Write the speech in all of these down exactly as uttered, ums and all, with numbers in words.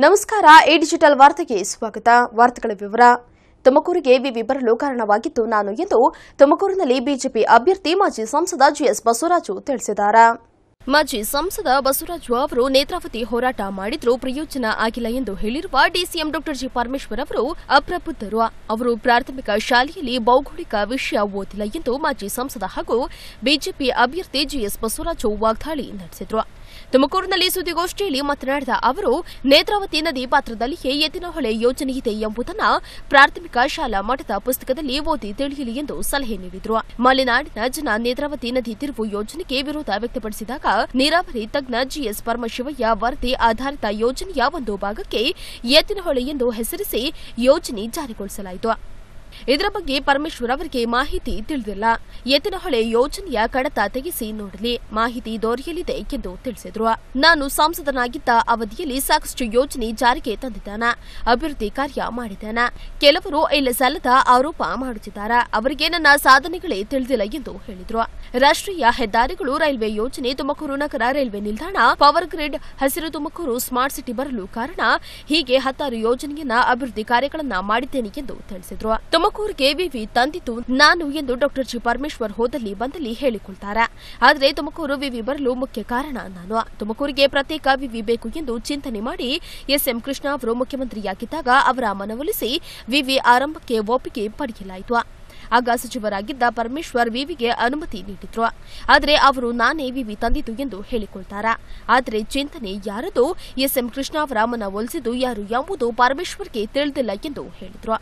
ನಮಸ್ಕಾರ A digital ವಾರ್ತೆಗೆ ಸ್ವಾಗತ. ವಾರ್ತೆಗಳ ವಿವರ. ತುಮಕೂರಿಗೆ ವಿವಿ ಬರಲು ಕಾರಣವಾಗಿದ್ದು ನಾನು ಎಂದು ತುಮಕೂರಿನಲ್ಲಿ ಬಿಜೆಪಿ ಅಭ್ಯರ್ಥಿ ಮಾಜಿ ಸಂಸದ ಜಿಎಸ್ ಬಸವರಾಜು ತಿಳಿಸಿದ್ದಾರೆ. ಮಾಜಿ ಸಂಸದ ಬಸವರಾಜು ಅವರು ನೇತ್ರಾವತಿ ಹೋರಾಟ ಮಾಡಿದ್ರೂ ಪ್ರಯೋಜನ ಆಗಿಲ್ಲ ಎಂದು ಹೇಳಿರುವ ಡಿಸಿಎಂ ಡಾ ಜಿ ಪರಮೇಶ್ವರ್ ಅವರು ಅಪ್ರಬುದ್ಧರು. ಅವರು ಪ್ರಾಥಮಿಕ ಶಾಲೆಯಲ್ಲಿ ಭೌಗೋಳಿಕ ವಿಷಯ ಓದಿಲ್ಲ ಎಂದು ಮಾಜಿ ಸಂಸದ ಹಾಗೂ ಬಿಜೆಪಿ ಅಭ್ಯರ್ಥಿ ಜಿಎಸ್ ಬಸವರಾಜು ವಾಗ್ದಾಳಿ ನಡೆಸಿದರು. ತುಮಕೂರಿನಲ್ಲಿ ಸುದ್ದಿಗೋಷ್ಠಿಯಲ್ಲಿ ಮಾತನಾಡಿದ ಅವರು ನೇತ್ರಾವತಿ ನದಿ ಪಾತ್ರದಲ್ಲಿಯೇ ಎತ್ತಿನಹೊಳೆ ಯೋಜನೆ ಇದೆ ಎಂಬುದನ್ನು ಪ್ರಾಥಮಿಕ ಶಾಲಾ ಮಟ್ಟದ ಪುಸ್ತಕದಲ್ಲಿ ಓದಿ ತಿಳಿಯಲಿ ಎಂದು ಸಲಹೆ ನೀಡಿದರು. ಮಲೆನಾಡಿನ ಜನ ನೇತ್ರಾವತಿ ನದಿ ತಿರುವು ಯೋಜನೆಗೆ ವಿರೋಧ ವ್ಯಕ್ತಪಡಿಸಿದಾಗ ನೀರಾವರಿ ತಜ್ಞ ಜಿಎಸ್ ಪರಮಶಿವಯ್ಯ ವರದಿ ಆಧಾರಿತ ಯೋಜನೆಯ ಒಂದು ಭಾಗಕ್ಕೆ ಎತ್ತಿನಹೊಳೆ ಎಂದು ಹೆಸರಿಸಿ ಯೋಜನೆ ಜಾರಿಗೊಳಿಸಲಾಯಿತು. ಇದರ ಬಗ್ಗೆ ಪರಮೇಶ್ವರ್ ಅವರಿಗೆ ಮಾಹಿತಿ ತಿಳಿದಿಲ್ಲ. ಎತ್ತಿನಹೊಳೆ ಯೋಜನೆಯ ಕಡತ ತೆಗೆಸಿ ನೋಡಲಿ, ಮಾಹಿತಿ ದೊರೆಯಲಿದೆ ಎಂದು ತಿಳಿಸಿದರು. ನಾನು ಸಂಸದನಾಗಿದ್ದ ಅವಧಿಯಲ್ಲಿ ಸಾಕಷ್ಟು ಯೋಜನೆ ಜಾರಿಗೆ ತಂದಿದ್ದಾನೆ, ಅಭಿವೃದ್ಧಿ ಕಾರ್ಯ ಮಾಡಿದ್ದೇನೆ. ಕೆಲವರು ಇಲ್ಲ ಸಲ್ಲದ ಆರೋಪ ಮಾಡುತ್ತಿದ್ದಾರೆ, ಅವರಿಗೆ ನನ್ನ ಸಾಧನೆಗಳೇ ತಿಳಿದಿಲ್ಲ ಎಂದು ಹೇಳಿದರು. ರಾಷ್ಟ್ರೀಯ ಹೆದ್ದಾರಿಗಳು, ರೈಲ್ವೆ ಯೋಜನೆ, ತುಮಕೂರು ನಗರ ರೈಲ್ವೆ ನಿಲ್ದಾಣ, ಪವರ್ ಗ್ರಿಡ್, ಹಸಿರು ತುಮಕೂರು, ಸ್ಮಾರ್ಟ್ ಸಿಟಿ ಬರಲು ಕಾರಣ, ಹೀಗೆ ಹತ್ತಾರು ಯೋಜನೆಯನ್ನ ಅಭಿವೃದ್ಧಿ ಕಾರ್ಯಗಳನ್ನ ಮಾಡಿದ್ದೇನೆ ಎಂದು ತಿಳಿಸಿದರು. ತುಮಕೂರಿಗೆ ವಿವಿ ತಂದಿದ್ದು ನಾನು ಎಂದು ಡಾ ಜಿ ಪರಮೇಶ್ವರ್ ಹೋದಲ್ಲಿ ಬಂದಲ್ಲಿ ಹೇಳಿಕೊಳ್ತಾರೆ. ಆದರೆ ತುಮಕೂರು ವಿವಿ ಬರಲು ಮುಖ್ಯ ಕಾರಣ ನಾನು. ತುಮಕೂರಿಗೆ ಪ್ರತ್ಯೇಕ ವಿವಿ ಬೇಕು ಎಂದು ಚಿಂತನೆ ಮಾಡಿ ಎಸ್ಎಂ ಕೃಷ್ಣ ಅವರು ಮುಖ್ಯಮಂತ್ರಿಯಾಗಿದ್ದಾಗ ಅವರ ಮನವೊಲಿಸಿ ವಿವಿ ಆರಂಭಕ್ಕೆ ಒಪ್ಪಿಗೆ ಪಡೆಯಲಾಯಿತು. ಆಗ ಸಚಿವರಾಗಿದ್ದ ಪರಮೇಶ್ವರ್ ವಿವಿಗೆ ಅನುಮತಿ ನೀಡಿದ್ರು. ಆದರೆ ಅವರು ನಾನೇ ವಿವಿ ತಂದಿದ್ದು ಎಂದು ಹೇಳಿಕೊಳ್ತಾರೆ. ಆದರೆ ಚಿಂತನೆ ಯಾರದು, ಎಸ್ಎಂ ಕೃಷ್ಣ ಅವರ ಮನವೊಲಿಸಿದ್ದು ಯಾರು ಎಂಬುದು ಪರಮೇಶ್ವರ್ಗೆ ತಿಳಿದಿಲ್ಲ ಎಂದು ಹೇಳಿದ್ರು.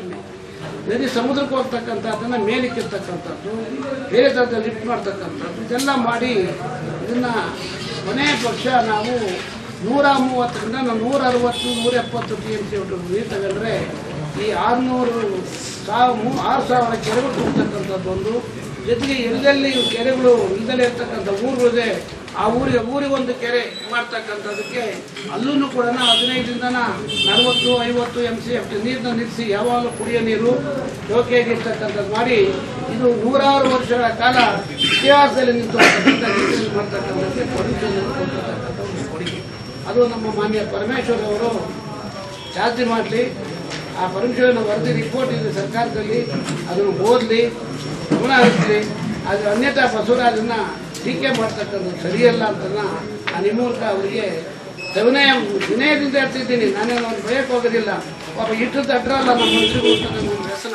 ನದಿ ಸಮುದ್ರಕ್ಕೆ ಹೋಗ್ತಕ್ಕಂಥದ್ದನ್ನ ಮೇಲಿಕ್ಕಿರ್ತಕ್ಕಂಥದ್ದು, ಬೇರೆ ಥರದ ಲಿಫ್ಟ್ ಮಾಡ್ತಕ್ಕಂಥದ್ದು, ಇದೆಲ್ಲ ಮಾಡಿ ಇದನ್ನ ಕೊನೆ ಪಕ್ಷ ನಾವು ನೂರ ಮೂವತ್ತರಿಂದ ನಾವು ನೂರ ಅರವತ್ತು ನೂರ ಎಪ್ಪತ್ತು ಟಿ ಎಂ ಸಿ ನೀರು ತಗೊಂಡ್ರೆ ಈ ಆರುನೂರು ಸಾವಿರ ಆರು ಸಾವಿರ ಕೆರೆಗಳು ತುಂಬತಕ್ಕಂಥದ್ದು ಒಂದು. ಜೊತೆಗೆ ಎಲ್ಲೆಲ್ಲಿ ಕೆರೆಗಳು ಇಲ್ದಲೇ ಇರ್ತಕ್ಕಂಥ ಊರುಗಳಿದೆ, ಆ ಊರಿಗೆ ಊರಿಗೊಂದು ಕೆರೆ ಮಾಡ್ತಕ್ಕಂಥದ್ದಕ್ಕೆ ಅಲ್ಲೂ ಕೂಡ ಹದಿನೈದರಿಂದ ನಲವತ್ತು ಐವತ್ತು ಎಂ ಸಿ ಎಫ್ ನೀರನ್ನ ನಿಲ್ಲಿಸಿ ಯಾವಾಗಲೂ ಕುಡಿಯೋ ನೀರು ಜೋಕಿಯಾಗಿ ಇರ್ತಕ್ಕಂಥದ್ದು ಮಾಡಿ ಇದು ನೂರಾರು ವರ್ಷಗಳ ಕಾಲ ಇತಿಹಾಸದಲ್ಲಿ ನಿಂತು ಮಾಡ್ತಕ್ಕಂಥದ್ದಕ್ಕೆ ಪರ್ಮಿಷನ್ ಕೊಡ್ತಕ್ಕಂಥ ಒಂದು ಕೊಡುಗೆ. ಅದು ನಮ್ಮ ಮಾನ್ಯ ಪರಮೇಶ್ವರ್ ಅವರು ಜಾಸ್ತಿ ಮಾಡಲಿ, ಆ ಪರಮೇಶ್ವರನ ವರದಿ ರಿಪೋರ್ಟ್ ಇದೆ ಸರ್ಕಾರದಲ್ಲಿ, ಅದನ್ನು ಓದಲಿ, ಗಮನ ಹರಿಸಲಿ. ಅದು ಅನ್ಯತಾ ಬಸವರಾಜನ್ನ ಟೀಕೆ ಮಾಡ್ತಕ್ಕಂಥದ್ದು ಸರಿಯಲ್ಲ ಅಂತ ನಿಮ್ಮ ಮೂಲಕ ಅವರಿಗೆ ವಿನಯ ವಿನಯದಿಂದ ಹೇಳ್ತಿದ್ದೀನಿ. ನಾನೇನು ಅವ್ರು ಭಯಕ್ಕೆ ಹೋಗೋದಿಲ್ಲ. ಪಾಪ ಇಟ್ಟು ತಟ್ರಲ್ಲ ನಮ್ಮ ಮನುಷ್ಯರು ಅಂತ ನನ್ನ ವ್ಯಸನ.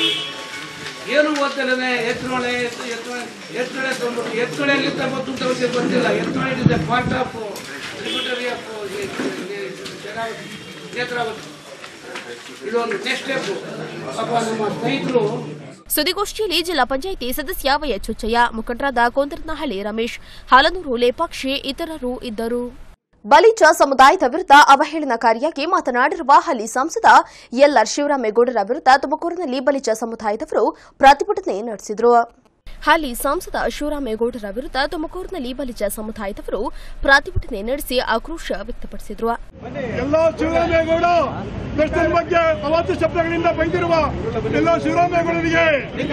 ಏನು ಓದ್ತಿಲ್ಲದೆ ಎತ್ತುಳೆ ಎತ್ತುಳೆ ಎತ್ತುಳೆ ತೊಗೊಂಡು ಎತ್ತುಳೆಯಲ್ಲಿದ್ದ ಗೊತ್ತು ಅವ್ರಿಗೆ ಗೊತ್ತಿಲ್ಲ. ಎತ್ತುಳೆ ಇದೆ part of tributary of Netravati. ಇದೊಂದು ನೆಕ್ಸ್ಟ್ ಸ್ಟೆಪ್. ಪಾಪ ನಮ್ಮ ಸ್ನೇಹಿತರು. ಸುದ್ದಿಗೋಷ್ಠಿಯಲ್ಲಿ ಜಿಲ್ಲಾ ಪಂಚಾಯಿತಿ ಸದಸ್ಯ ವೈ ಚುಚ್ಚಯ್ಯ, ಮುಖಂಡರಾದ ಕೊಂದರನಹಳ್ಳಿ ರಮೇಶ್, ಹಾಲನೂರು ಲೇಪಾಕ್ಷಿ ಇತರರು ಇದ್ದರು. ಬಲಿಜ ಸಮುದಾಯದ ವಿರುದ್ಧ ಅವಹೇಳನಕಾರಿಯಾಗಿ ಮಾತನಾಡಿರುವ ಹಾಲಿ ಸಂಸದ ಎಲ್ಆರ್ ಶಿವರಾಮೇಗೌಡರ ವಿರುದ್ಧ ತುಮಕೂರಿನಲ್ಲಿ ಬಲಿಜ ಸಮುದಾಯದವರು ಪ್ರತಿಭಟನೆ ನಡೆಸಿದರು. ಹಾಲಿ ಸಂಸದ ಶಿವರಾಮೇಗೌಡರ ವಿರುದ್ಧ ತುಮಕೂರಿನಲ್ಲಿ ಬಲಿಜ ಸಮುದಾಯದವರು ಪ್ರತಿಭಟನೆ ನಡೆಸಿ ಆಕ್ರೋಶ ವ್ಯಕ್ತಪಡಿಸಿದರು. ಎಲ್ಲ ಶಿವರಾಮೇಗೌಡ ಕ್ರಿಶ್ಚಿಯನ್ ಬಗ್ಗೆ ಅವಾಚ್ಯ ಶಬ್ದಗಳಿಂದ ಬೈದಿರುವ ಎಲ್ಲ ಶಿವರಾಮೇಗೌಡರಿಗೆ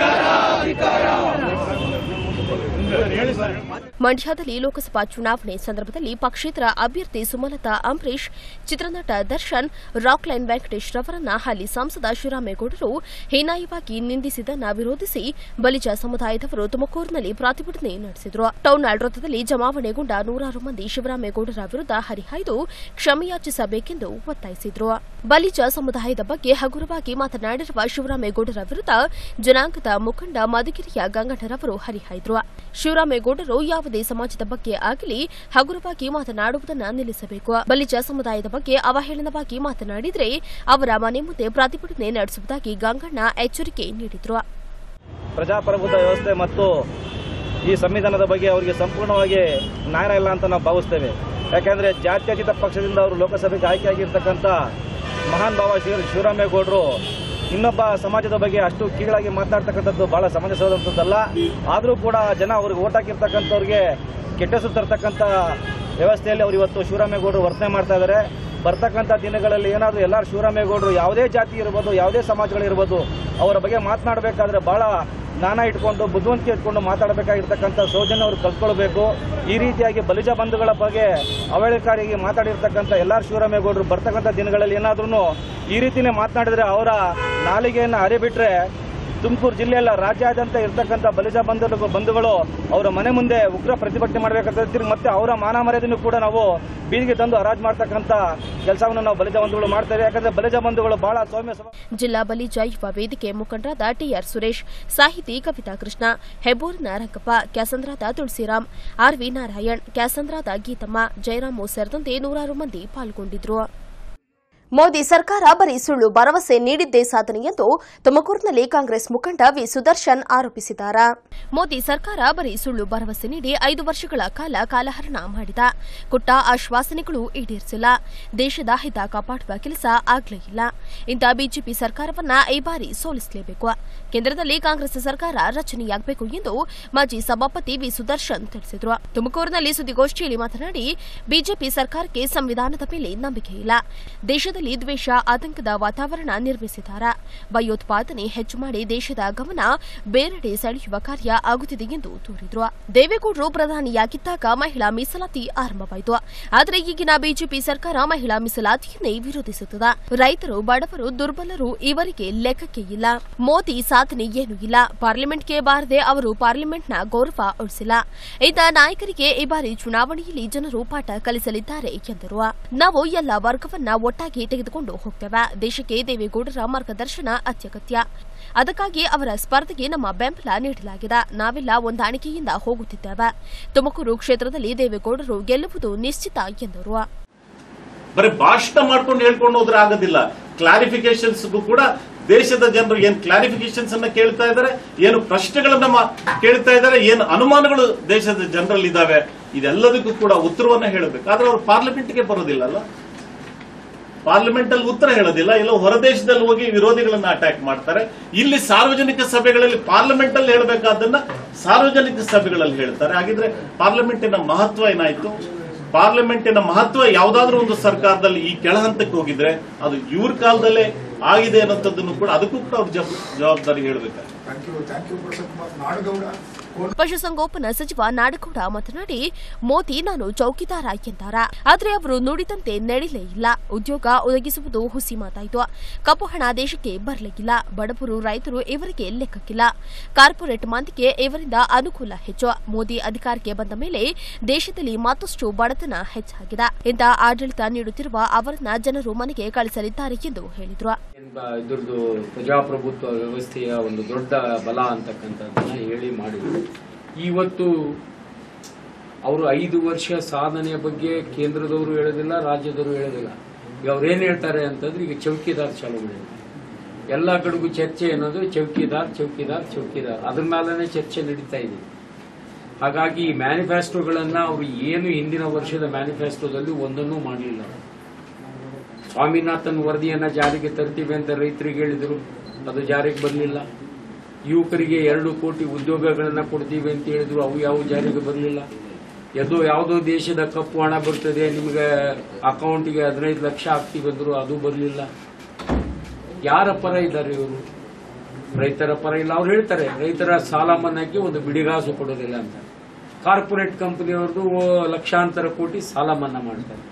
ಮಂಡ್ಯದಲ್ಲಿ ಲೋಕಸಭಾ ಚುನಾವಣೆ ಸಂದರ್ಭದಲ್ಲಿ ಪಕ್ಷೇತರ ಅಭ್ಯರ್ಥಿ ಸುಮಲತಾ ಅಂಬರೀಶ್, ಚಿತ್ರನಟ ದರ್ಶನ್, ರಾಕ್ಲೈನ್ ವೆಂಕಟೇಶ್ ರವರನ್ನ ಹಾಲಿ ಸಂಸದ ಶಿವರಾಮೇಗೌಡರು ಹೀನಾಯವಾಗಿ ನಿಂದಿಸಿದ್ದನ್ನು ವಿರೋಧಿಸಿ ಬಲಿಜ ಸಮುದಾಯದವರು ತುಮಕೂರಿನಲ್ಲಿ ಪ್ರತಿಭಟನೆ ನಡೆಸಿದರು. ಟೌನ್ ಹಾಲ್ ವೃತ್ತದಲ್ಲಿ ಜಮಾವಣೆಗೊಂಡ ನೂರಾರು ಮಂದಿ ಶಿವರಾಮೇಗೌಡರ ವಿರುದ್ಧ ಹರಿಹಾಯ್ದು ಕ್ಷಮೆಯಾಚಿಸಬೇಕೆಂದು ಒತ್ತಾಯಿಸಿದರು. ಬಲಿಜ ಸಮುದಾಯದ ಬಗ್ಗೆ ಹಗುರವಾಗಿ ಮಾತನಾಡಿರುವ ಶಿವರಾಮೇಗೌಡರ ವಿರುದ್ಧ ಜನಾಂಗದ ಮುಖಂಡ ಮಧುಗಿರಿಯ ಗಂಗಣ್ಣರವರು ಹರಿಹಾಯ್ದರು. ಶಿವರಾಮೇಗೌಡರು ಯಾವುದೇ ಸಮಾಜದ ಬಗ್ಗೆ ಆಗಲಿ ಹಗುರವಾಗಿ ಮಾತನಾಡುವುದನ್ನು ನಿಲ್ಲಿಸಬೇಕು. ಬಲಿಜ ಸಮುದಾಯದ ಬಗ್ಗೆ ಅವಹೇಳನವಾಗಿ ಮಾತನಾಡಿದರೆ ಅವರ ಮನೆ ಮುಂದೆ ಪ್ರತಿಭಟನೆ ನಡೆಸುವುದಾಗಿ ಗಂಗಣ್ಣ ಎಚ್ಚರಿಕೆ ನೀಡಿದರು. ಪ್ರಜಾಪ್ರಭುತ್ವ ವ್ಯವಸ್ಥೆ ಮತ್ತು ಈ ಸಂವಿಧಾನದ ಬಗ್ಗೆ ಅವರಿಗೆ ಸಂಪೂರ್ಣವಾಗಿ ಜ್ಞಾನ ಇಲ್ಲ ಅಂತ ನಾವು ಭಾವಿಸ್ತೇವೆ. ಯಾಕೆಂದರೆ ಜಾತ್ಯತೀತ ಪಕ್ಷದಿಂದ ಅವರು ಲೋಕಸಭೆಗೆ ಆಯ್ಕೆಯಾಗಿರ್ತಕ್ಕಂಥ ಮಹಾನ್ ಭಾವ ಶಿವರಾಮೇಗೌಡರು ಇನ್ನೊಬ್ಬ ಸಮಾಜದ ಬಗ್ಗೆ ಅಷ್ಟು ಕೀಳಾಗಿ ಮಾತನಾಡ್ತಕ್ಕಂಥದ್ದು ಬಹಳ ಸಮಂಜಸವಾದಂಥದ್ದಲ್ಲ. ಆದರೂ ಕೂಡ ಜನ ಅವ್ರಿಗೆ ಓಟ್ ಹಾಕಿರ್ತಕ್ಕಂಥವ್ರಿಗೆ ಕೆಟ್ಟ ಹೆಸರು ತರ್ತಕ್ಕಂಥ ವ್ಯವಸ್ಥೆಯಲ್ಲಿ ಅವರು ಇವತ್ತು ಶಿವರಾಮೇಗೌಡರು ವರ್ತನೆ ಮಾಡ್ತಾ ಇದ್ದಾರೆ. ಬರ್ತಕ್ಕಂಥ ದಿನಗಳಲ್ಲಿ ಏನಾದರೂ ಎಲ್ಲರೂ ಶಿವರಾಮೇಗೌಡರು ಯಾವುದೇ ಜಾತಿ ಇರ್ಬೋದು, ಯಾವುದೇ ಸಮಾಜಗಳಿರ್ಬೋದು, ಅವರ ಬಗ್ಗೆ ಮಾತನಾಡಬೇಕಾದ್ರೆ ಬಹಳ ಜ್ಞಾನ ಇಟ್ಕೊಂಡು ಬುದ್ಧಿವಂತಿಕೆ ಇಟ್ಕೊಂಡು ಮಾತಾಡಬೇಕಾಗಿರ್ತಕ್ಕಂಥ ಸೌಜನ್ಯ ಅವರು ಕಲ್ತ್ಕೊಳ್ಬೇಕು. ಈ ರೀತಿಯಾಗಿ ಬಲಿಜ ಬಂಧುಗಳ ಬಗ್ಗೆ ಅವಹೇಳನಕಾರಿಯಾಗಿ ಮಾತಾಡಿರ್ತಕ್ಕಂಥ ಎಲ್ ಆರ್ ಶಿವರಾಮೇಗೌಡರು ಬರ್ತಕ್ಕಂಥ ದಿನಗಳಲ್ಲಿ ಏನಾದ್ರೂ ಈ ರೀತಿಯೇ ಮಾತನಾಡಿದರೆ ಅವರ ನಾಲಿಗೆಯನ್ನು ಹರಿಬಿಟ್ರೆ ತುಮಕೂರು ಜಿಲ್ಲೆಯಲ್ಲ ರಾಜ್ಯಾದ್ಯಂತ ಇರ್ತಕ್ಕಂಥ ಬಲಿಜ ಬಂಧು ಬಂಧುಗಳು ಅವರ ಮನೆ ಮುಂದೆ ಉಗ್ರ ಪ್ರತಿಭಟನೆ ಮಾಡಬೇಕಾಗ್ತದೆ. ಮತ್ತೆ ಅವರ ಮಾನ ಮರ್ಯಾದೆಯನ್ನು ಕೂಡ ನಾವು ಬೀದಿಗೆ ತಂದು ಹರಾಜು ಮಾಡತಕ್ಕಂಥ ಕೆಲಸವನ್ನು ನಾವು ಬಲಿಜ ಬಂಧುಗಳು ಮಾಡ್ತೇವೆ. ಯಾಕಂದ್ರೆ ಬಲಿಜ ಬಂಧುಗಳು ಬಹಳ ಸೌಮ್ಯ. ಜಿಲ್ಲಾ ಬಲಿಜ ಯುವ ವೇದಿಕೆ ಮುಖಂಡರಾದ ಟಿಆರ್ ಸುರೇಶ್, ಸಾಹಿತಿ ಕವಿತಾ ಕೃಷ್ಣ, ಹೆಬ್ಬೂರಿನ ರಂಗಪ್ಪ, ಕ್ಯಾಸಂದ್ರಾದ ತುಳಸಿರಾಮ್, ಆರ್ವಿ ನಾರಾಯಣ್, ಕ್ಯಾಸಂದ್ರಾದ ಗೀತಮ್ಮ, ಜಯರಾಮು ಸೇರಿದಂತೆ ನೂರಾರು ಮಂದಿ ಪಾಲ್ಗೊಂಡಿದ್ರು. ಮೋದಿ ಸರ್ಕಾರ ಬರೀ ಸುಳ್ಳು ಭರವಸೆ ನೀಡಿದ್ದೇ ಸಾಧನೆ ಎಂದು ತುಮಕೂರಿನಲ್ಲಿ ಕಾಂಗ್ರೆಸ್ ಮುಖಂಡ ವಿ ಸುದರ್ಶನ್ ಆರೋಪಿಸಿದ್ದಾರೆ. ಮೋದಿ ಸರ್ಕಾರ ಬರೀ ಸುಳ್ಳು ಭರವಸೆ ನೀಡಿ ಐದು ವರ್ಷಗಳ ಕಾಲ ಕಾಲಹರಣ ಮಾಡಿದ. ಕೊಟ್ಟ ಆಶ್ವಾಸನೆಗಳು ಈಡೇರಿಸಿಲ್ಲ. ದೇಶದ ಹಿತ ಕಾಪಾಡುವ ಕೆಲಸ ಆಗಲೇ ಇಲ್ಲ. ಇಂಥ ಬಿಜೆಪಿ ಸರ್ಕಾರವನ್ನ ಈ ಬಾರಿ ಸೋಲಿಸಲೇಬೇಕು. ಕೇಂದ್ರದಲ್ಲಿ ಕಾಂಗ್ರೆಸ್ ಸರ್ಕಾರ ರಚನೆಯಾಗಬೇಕು ಎಂದು ಮಾಜಿ ಸಭಾಪತಿ ವಿ ಸುದರ್ಶನ್ ತಿಳಿಸಿದರು. ತುಮಕೂರಿನಲ್ಲಿ ಸುದ್ದಿಗೋಷ್ಠಿಯಲ್ಲಿ ಮಾತನಾಡಿ, ಬಿಜೆಪಿ ಸರ್ಕಾರಕ್ಕೆ ಸಂವಿಧಾನದ ಮೇಲೆ ನಂಬಿಕೆ ಇಲ್ಲ. ದೇಶದಲ್ಲಿ ದ್ವೇಷ, ಆತಂಕದ ವಾತಾವರಣ ನಿರ್ಮಿಸಿದ್ದಾರೆ. ಭಯೋತ್ಪಾದನೆ ಹೆಚ್ಚು ಮಾಡಿ ದೇಶದ ಗಮನ ಬೇರೆಡೆ ಸೆಳೆಯುವ ಕಾರ್ಯ ಆಗುತ್ತಿದೆ ಎಂದು ದೂರಿದರು. ದೇವೇಗೌಡರು ಪ್ರಧಾನಿಯಾಗಿದ್ದಾಗ ಮಹಿಳಾ ಮೀಸಲಾತಿ ಆರಂಭವಾಯಿತು. ಆದರೆ ಈಗಿನ ಬಿಜೆಪಿ ಸರ್ಕಾರ ಮಹಿಳಾ ಮೀಸಲಾತಿಯನ್ನೇ ವಿರೋಧಿಸುತ್ತದೆ. ರೈತರು, ಬಡವರು, ದುರ್ಬಲರು ಇವರಿಗೆ ಲೆಕ್ಕಕ್ಕೆ ಇಲ್ಲ. ಮೋದಿ ಸಾಧನೆ ಏನೂ ಇಲ್ಲ. ಪಾರ್ಲಿಮೆಂಟ್ಗೆ ಬಾರದೆ ಅವರು ಪಾರ್ಲಿಮೆಂಟ್ನ ಗೌರವ ಉಳಿಸಿಲ್ಲ. ಇಂಥ ನಾಯಕರಿಗೆ ಈ ಬಾರಿ ಚುನಾವಣೆಯಲ್ಲಿ ಜನರು ಪಾಠ ಕಲಿಸಲಿದ್ದಾರೆ ಎಂದರು. ನಾವು ಎಲ್ಲ ವರ್ಗವನ್ನ ಒಟ್ಟಾಗಿ ತೆಗೆದುಕೊಂಡು ಹೋಗ್ತೇವೆ. ದೇಶಕ್ಕೆ ದೇವೇಗೌಡರ ಮಾರ್ಗದರ್ಶನ ಅತ್ಯಗತ್ಯ. ಅದಕ್ಕಾಗಿ ಅವರ ಸ್ಪರ್ಧೆಗೆ ನಮ್ಮ ಬೆಂಬಲ ನೀಡಲಾಗಿದೆ. ನಾವೆಲ್ಲ ಹೊಂದಾಣಿಕೆಯಿಂದ ಹೋಗುತ್ತಿದ್ದೇವೆ. ತುಮಕೂರು ಕ್ಷೇತ್ರದಲ್ಲಿ ದೇವೇಗೌಡರು ಗೆಲ್ಲುವುದು ನಿಶ್ಚಿತ ಎಂದರು. ಬರೀ ಭಾಷಣ ಮಾಡ್ಕೊಂಡು ಹೇಳ್ಕೊಂಡು ಹೋದ್ರೆ ಆಗೋದಿಲ್ಲ. ಕ್ಲಾರಿಫಿಕೇಶನ್ಸ್ ಕೂಡ ದೇಶದ ಜನರು ಏನ್ ಕ್ಲಾರಿಫಿಕೇಶನ್ಸ್ ಅನ್ನ ಕೇಳ್ತಾ ಇದ್ದಾರೆ, ಏನು ಪ್ರಶ್ನೆಗಳನ್ನ ಕೇಳ್ತಾ ಇದ್ದಾರೆ, ಏನು ಅನುಮಾನಗಳು ದೇಶದ ಜನರಲ್ಲಿ ಇದಾವೆ, ಇದೆಲ್ಲದಕ್ಕೂ ಕೂಡ ಉತ್ತರವನ್ನ ಹೇಳಬೇಕು. ಆದ್ರೆ ಅವರು ಪಾರ್ಲಿಮೆಂಟ್ಗೆ ಬರೋದಿಲ್ಲ ಅಲ್ಲ, ಪಾರ್ಲಿಮೆಂಟ್ ಅಲ್ಲಿ ಉತ್ತರ ಹೇಳೋದಿಲ್ಲ. ಇಲ್ಲ ಹೊರದೇಶದಲ್ಲಿ ಹೋಗಿ ವಿರೋಧಿಗಳನ್ನ ಅಟ್ಯಾಕ್ ಮಾಡ್ತಾರೆ. ಇಲ್ಲಿ ಸಾರ್ವಜನಿಕ ಸಭೆಗಳಲ್ಲಿ ಪಾರ್ಲಿಮೆಂಟ್ ಅಲ್ಲಿ ಹೇಳಬೇಕಾದನ್ನ ಸಾರ್ವಜನಿಕ ಸಭೆಗಳಲ್ಲಿ ಹೇಳ್ತಾರೆ. ಹಾಗಿದ್ರೆ ಪಾರ್ಲಿಮೆಂಟಿನ ಮಹತ್ವ ಏನಾಯ್ತು? ಪಾರ್ಲಿಮೆಂಟಿನ ಮಹತ್ವ ಯಾವುದಾದ್ರೂ ಒಂದು ಸರ್ಕಾರದಲ್ಲಿ ಈ ಕೆಳ ಹಂತಕ್ಕೆ ಹೋಗಿದ್ರೆ ಅದು ಇವ್ರ ಕಾಲದಲ್ಲೇ ಆಗಿದೆ ಅನ್ನೋಂಥದ್ದನ್ನು ಕೂಡ ಅದಕ್ಕೂ ಕೂಡ ಅವ್ರ ಜವಾಬ್ದಾರಿ ಹೇಳಬೇಕಾಗುತ್ತೆ. ಪಶುಸಂಗೋಪನಾ ಸಚಿವ ನಾಡಗೌಡ ಮಾತನಾಡಿ, ಮೋದಿ ನಾನು ಚೌಕಿದಾರ ಎಂದಾರ. ಆದರೆ ಅವರು ನುಡಿದಂತೆ ನಡೆಯಲೇ ಇಲ್ಲ. ಉದ್ಯೋಗ ಒದಗಿಸುವುದು ಹುಸಿ ಮಾತಾಯಿತು. ಕಪ್ಪು ಹಣ ದೇಶಕ್ಕೆ ಬರಲಿಲ್ಲ. ಬಡವರು, ರೈತರು ಇವರಿಗೆ ಲೆಕ್ಕಕ್ಕಿಲ್ಲ. ಕಾರ್ಪೊರೇಟ್ ಮಂದಿಗೆ ಇವರಿಂದ ಅನುಕೂಲ ಹೆಚ್ಚು. ಮೋದಿ ಅಧಿಕಾರಕ್ಕೆ ಬಂದ ಮೇಲೆ ದೇಶದಲ್ಲಿ ಮತ್ತಷ್ಟು ಬಡತನ ಹೆಚ್ಚಾಗಿದೆ. ಇಂಥ ಆಡಳಿತ ನೀಡುತ್ತಿರುವ ಅವರನ್ನ ಜನರು ಮನೆಗೆ ಕಳಿಸಲಿದ್ದಾರೆ ಎಂದು ಹೇಳಿದರು. ಇದ್ರದ್ದು ಪ್ರಜಾಪ್ರಭುತ್ವ ವ್ಯವಸ್ಥೆಯ ಒಂದು ದೊಡ್ಡ ಬಲ ಅಂತಕ್ಕಂಥದ್ದನ್ನ ಹೇಳಿ ಮಾಡಿದ್ರು. ಇವತ್ತು ಅವರು ಐದು ವರ್ಷ ಸಾಧನೆಯ ಬಗ್ಗೆ ಕೇಂದ್ರದವರು ಹೇಳೋದಿಲ್ಲ, ರಾಜ್ಯದವರು ಹೇಳೋದಿಲ್ಲ. ಈಗ ಅವ್ರೇನ್ ಹೇಳ್ತಾರೆ ಅಂತಂದ್ರೆ, ಈಗ ಚೌಕಿದಾರ್ ಚಾಲೂ ಮಾಡಿದ್ರು. ಎಲ್ಲ ಕಡೆಗೂ ಚರ್ಚೆ ಏನಂದ್ರೆ ಚೌಕಿದಾರ್ ಚೌಕಿದಾರ್ ಚೌಕಿದಾರ್ ಅದ್ರ ಮೇಲೇ ಚರ್ಚೆ ನಡೀತಾ ಇದೆ. ಹಾಗಾಗಿ ಈ ಮ್ಯಾನಿಫೆಸ್ಟೋಗಳನ್ನ ಅವರು ಏನು ಹಿಂದಿನ ವರ್ಷದ ಮ್ಯಾನಿಫೆಸ್ಟೋದಲ್ಲಿ ಒಂದನ್ನೂ ಮಾಡಲಿಲ್ಲ. ಸ್ವಾಮಿನಾಥನ್ ವರದಿಯನ್ನ ಜಾರಿಗೆ ತರ್ತೀವಿ ಅಂತ ರೈತರಿಗೆ ಹೇಳಿದ್ರು, ಅದು ಜಾರಿಗೆ ಬರಲಿಲ್ಲ. ಯುವಕರಿಗೆ ಎರಡು ಕೋಟಿ ಉದ್ಯೋಗಗಳನ್ನ ಕೊಡ್ತೀವಿ ಅಂತ ಹೇಳಿದ್ರು, ಅವು ಯಾವ ಜಾರಿಗೆ ಬರಲಿಲ್ಲ. ಎದೋ ಯಾವುದೋ ದೇಶದ ಕಪ್ಪು ಹಣ ಬರ್ತದೆ, ನಿಮಗೆ ಅಕೌಂಟ್ಗೆ ಹದಿನೈದು ಲಕ್ಷ ಹಾಕ್ತೀವಿ ಅಂದ್ರು, ಅದು ಬರಲಿಲ್ಲ. ಯಾರ ಪರ ಇದ್ದಾರೆ ಇವರು? ರೈತರ ಪರ ಇಲ್ಲ. ಅವ್ರು ಹೇಳ್ತಾರೆ ರೈತರ ಸಾಲ ಮನ್ನಾಕ್ಕೆ ಒಂದು ಬಿಡಿಗಾಸು ಕೊಡೋದಿಲ್ಲ ಅಂತ. ಕಾರ್ಪೊರೇಟ್ ಕಂಪನಿಯವ್ರದ್ದು ಲಕ್ಷಾಂತರ ಕೋಟಿ ಸಾಲ ಮನ್ನಾ ಮಾಡ್ತಾರೆ.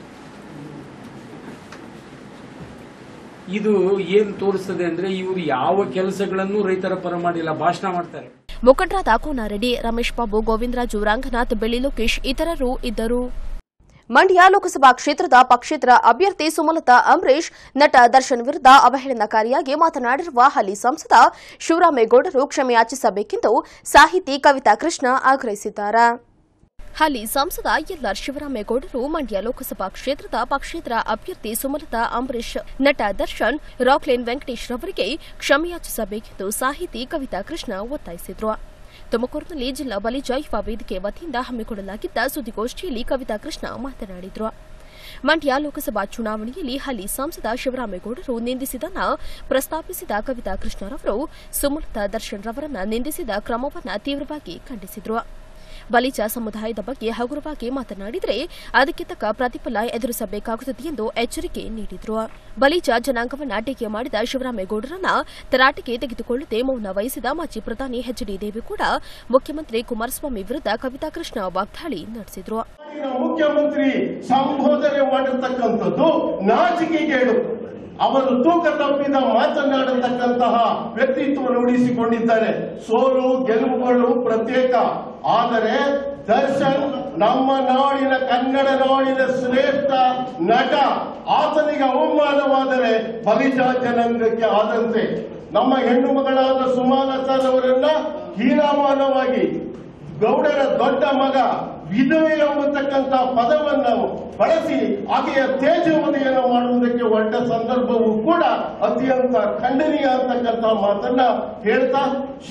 ಇದು ಏನ್ ತೋರಿಸ್ತದೆ ಅಂದ್ರೆ ಇವರು ಯಾವ ಕೆಲಸಗಳನ್ನು ರೈತರ ಪರ ಮಾಡಿಲ್ಲ, ಭಾಷಣ ಮಾಡ್ತಾರೆ. ಮುಖಂಡರಾದ ಕೋನಾರೆಡ್ಡಿ, ರಮೇಶ್ ಬಾಬು, ಗೋವಿಂದರಾಜು, ರಂಗನಾಥ್, ಬೆಳ್ಳಿ ಲೋಕೇಶ್ ಇತರರು ಇದ್ದರು. ಮಂಡ್ಯ ಲೋಕಸಭಾ ಕ್ಷೇತ್ರದ ಪಕ್ಷೇತರ ಅಭ್ಯರ್ಥಿ ಸುಮಲತಾ ಅಂಬರೀಶ್ ನಟ ದರ್ಶನ್ ವಿರುದ್ಧ ಅವಹೇಳನಕಾರಿಯಾಗಿ ಮಾತನಾಡಿರುವ ಹಾಲಿ ಸಂಸದ ಶಿವರಾಮೇಗೌಡರು ಕ್ಷಮೆಯಾಚಿಸಬೇಕೆಂದು ಸಾಹಿತಿ ಕವಿತಾ ಕೃಷ್ಣ ಆಗ್ರಹಿಸಿದ್ದಾರೆ. ಹಾಲಿ ಸಂಸದ ಎಲ್ ಆರ್ ಶಿವರಾಮೇಗೌಡರು ಮಂಡ್ಯ ಲೋಕಸಭಾ ಕ್ಷೇತ್ರದ ಪಕ್ಷೇತರ ಅಭ್ಯರ್ಥಿ ಸುಮಲತಾ ಅಂಬರೀಶ್, ನಟ ದರ್ಶನ್, ರಾಕ್ಲೈನ್ ವೆಂಕಟೇಶ್ ರವರಿಗೆ ಕ್ಷಮೆಯಾಚಿಸಬೇಕೆಂದು ಸಾಹಿತಿ ಕವಿತಾ ಕೃಷ್ಣ ಒತ್ತಾಯಿಸಿದರು. ತುಮಕೂರಿನಲ್ಲಿ ಜಿಲ್ಲಾ ಬಲಿಜ ಯುವ ವೇದಿಕೆ ವತಿಯಿಂದ ಹಮ್ಮಿಕೊಳ್ಳಲಾಗಿದ್ದ ಸುದ್ದಿಗೋಷ್ಠಿಯಲ್ಲಿ ಕವಿತಾ ಕೃಷ್ಣ ಮಾತನಾಡಿದರು. ಮಂಡ್ಯ ಲೋಕಸಭಾ ಚುನಾವಣೆಯಲ್ಲಿ ಹಾಲಿ ಸಂಸದ ಶಿವರಾಮೇಗೌಡರು ನಿಂದಿಸಿದ್ದನ್ನು ಪ್ರಸ್ತಾಪಿಸಿದ ಕವಿತಾ ಕೃಷ್ಣರವರು ಸುಮಲತಾ ದರ್ಶನ್ ರವರನ್ನ ನಿಂದಿಸಿದ ಕ್ರಮವನ್ನು ತೀವ್ರವಾಗಿ ಖಂಡಿಸಿದರು. ಬಲಿಜ ಸಮುದಾಯದ ಬಗ್ಗೆ ಹಗುರವಾಗಿ ಮಾತನಾಡಿದರೆ ಅದಕ್ಕೆ ತಕ್ಕ ಪ್ರತಿಫಲ ಎದುರಿಸಬೇಕಾಗುತ್ತದೆ ಎಂದು ಎಚ್ಚರಿಕೆ ನೀಡಿದರು. ಬಲಿಜ ಜನಾಂಗವನ್ನ ಟೀಕೆ ಮಾಡಿದ ಶಿವರಾಮೇಗೌಡರನ್ನ ತರಾಟೆಗೆ ತೆಗೆದುಕೊಳ್ಳದೆ ಮೌನ ವಹಿಸಿದ ಮಾಜಿ ಪ್ರಧಾನಿ ಎಚ್ ಡಿ ದೇವೇಗೌಡ ಮುಖ್ಯಮಂತ್ರಿ ಕುಮಾರಸ್ವಾಮಿ ವಿರುದ್ಧ ಕವಿತಾ ಕೃಷ್ಣ ವಾಗ್ದಾಳಿ ನಡೆಸಿದರು. ಮುಖ್ಯಮಂತ್ರಿ ಸಂಬೋಧನೆ ಮಾಡಿರ್ತಕ್ಕಂಥದ್ದು ನಾಚಿಕೆಗೇಡು. ಅವರು ತೂಕ ತಪ್ಪಿದ ಮಾತನಾಡತಕ್ಕಂತಹ ವ್ಯಕ್ತಿತ್ವ ರೂಢಿಸಿಕೊಂಡಿದ್ದಾರೆ. ಸೋಲು ಗೆಲುವುಗಳು ಪ್ರತ್ಯೇಕ, ಆದರೆ ದರ್ಶನ್ ನಮ್ಮ ನಾಡಿನ ಕನ್ನಡ ನಾಡಿನ ಶ್ರೇಷ್ಠ ನಟ. ಆತನಿಗೆ ಅವಮಾನವಾದರೆ ಬಲಿಜ ಜನಾಂಗಕ್ಕೆ ಆದಂತೆ. ನಮ್ಮ ಹೆಣ್ಣು ಮಗಳಾದ ಸುಮಾಲತಾರವರನ್ನ ಹೀನಾಮಾನವಾಗಿ ಗೌಡರ ದೊಡ್ಡ ಮಗ ವಿಧವೆ ಎಂಬತಕ್ಕಂಥ ಪದವನ್ನು ಬಳಸಿ ಆಕೆಯ ತೇಜೋವಧಿಯನ್ನು ಮಾಡುವುದಕ್ಕೆ ಹೊರಟ ಸಂದರ್ಭವೂ ಕೂಡ ಅತ್ಯಂತ ಖಂಡನೀಯ ಅಂತಕ್ಕಂಥ ಮಾತನ್ನ ಹೇಳ್ತಾ,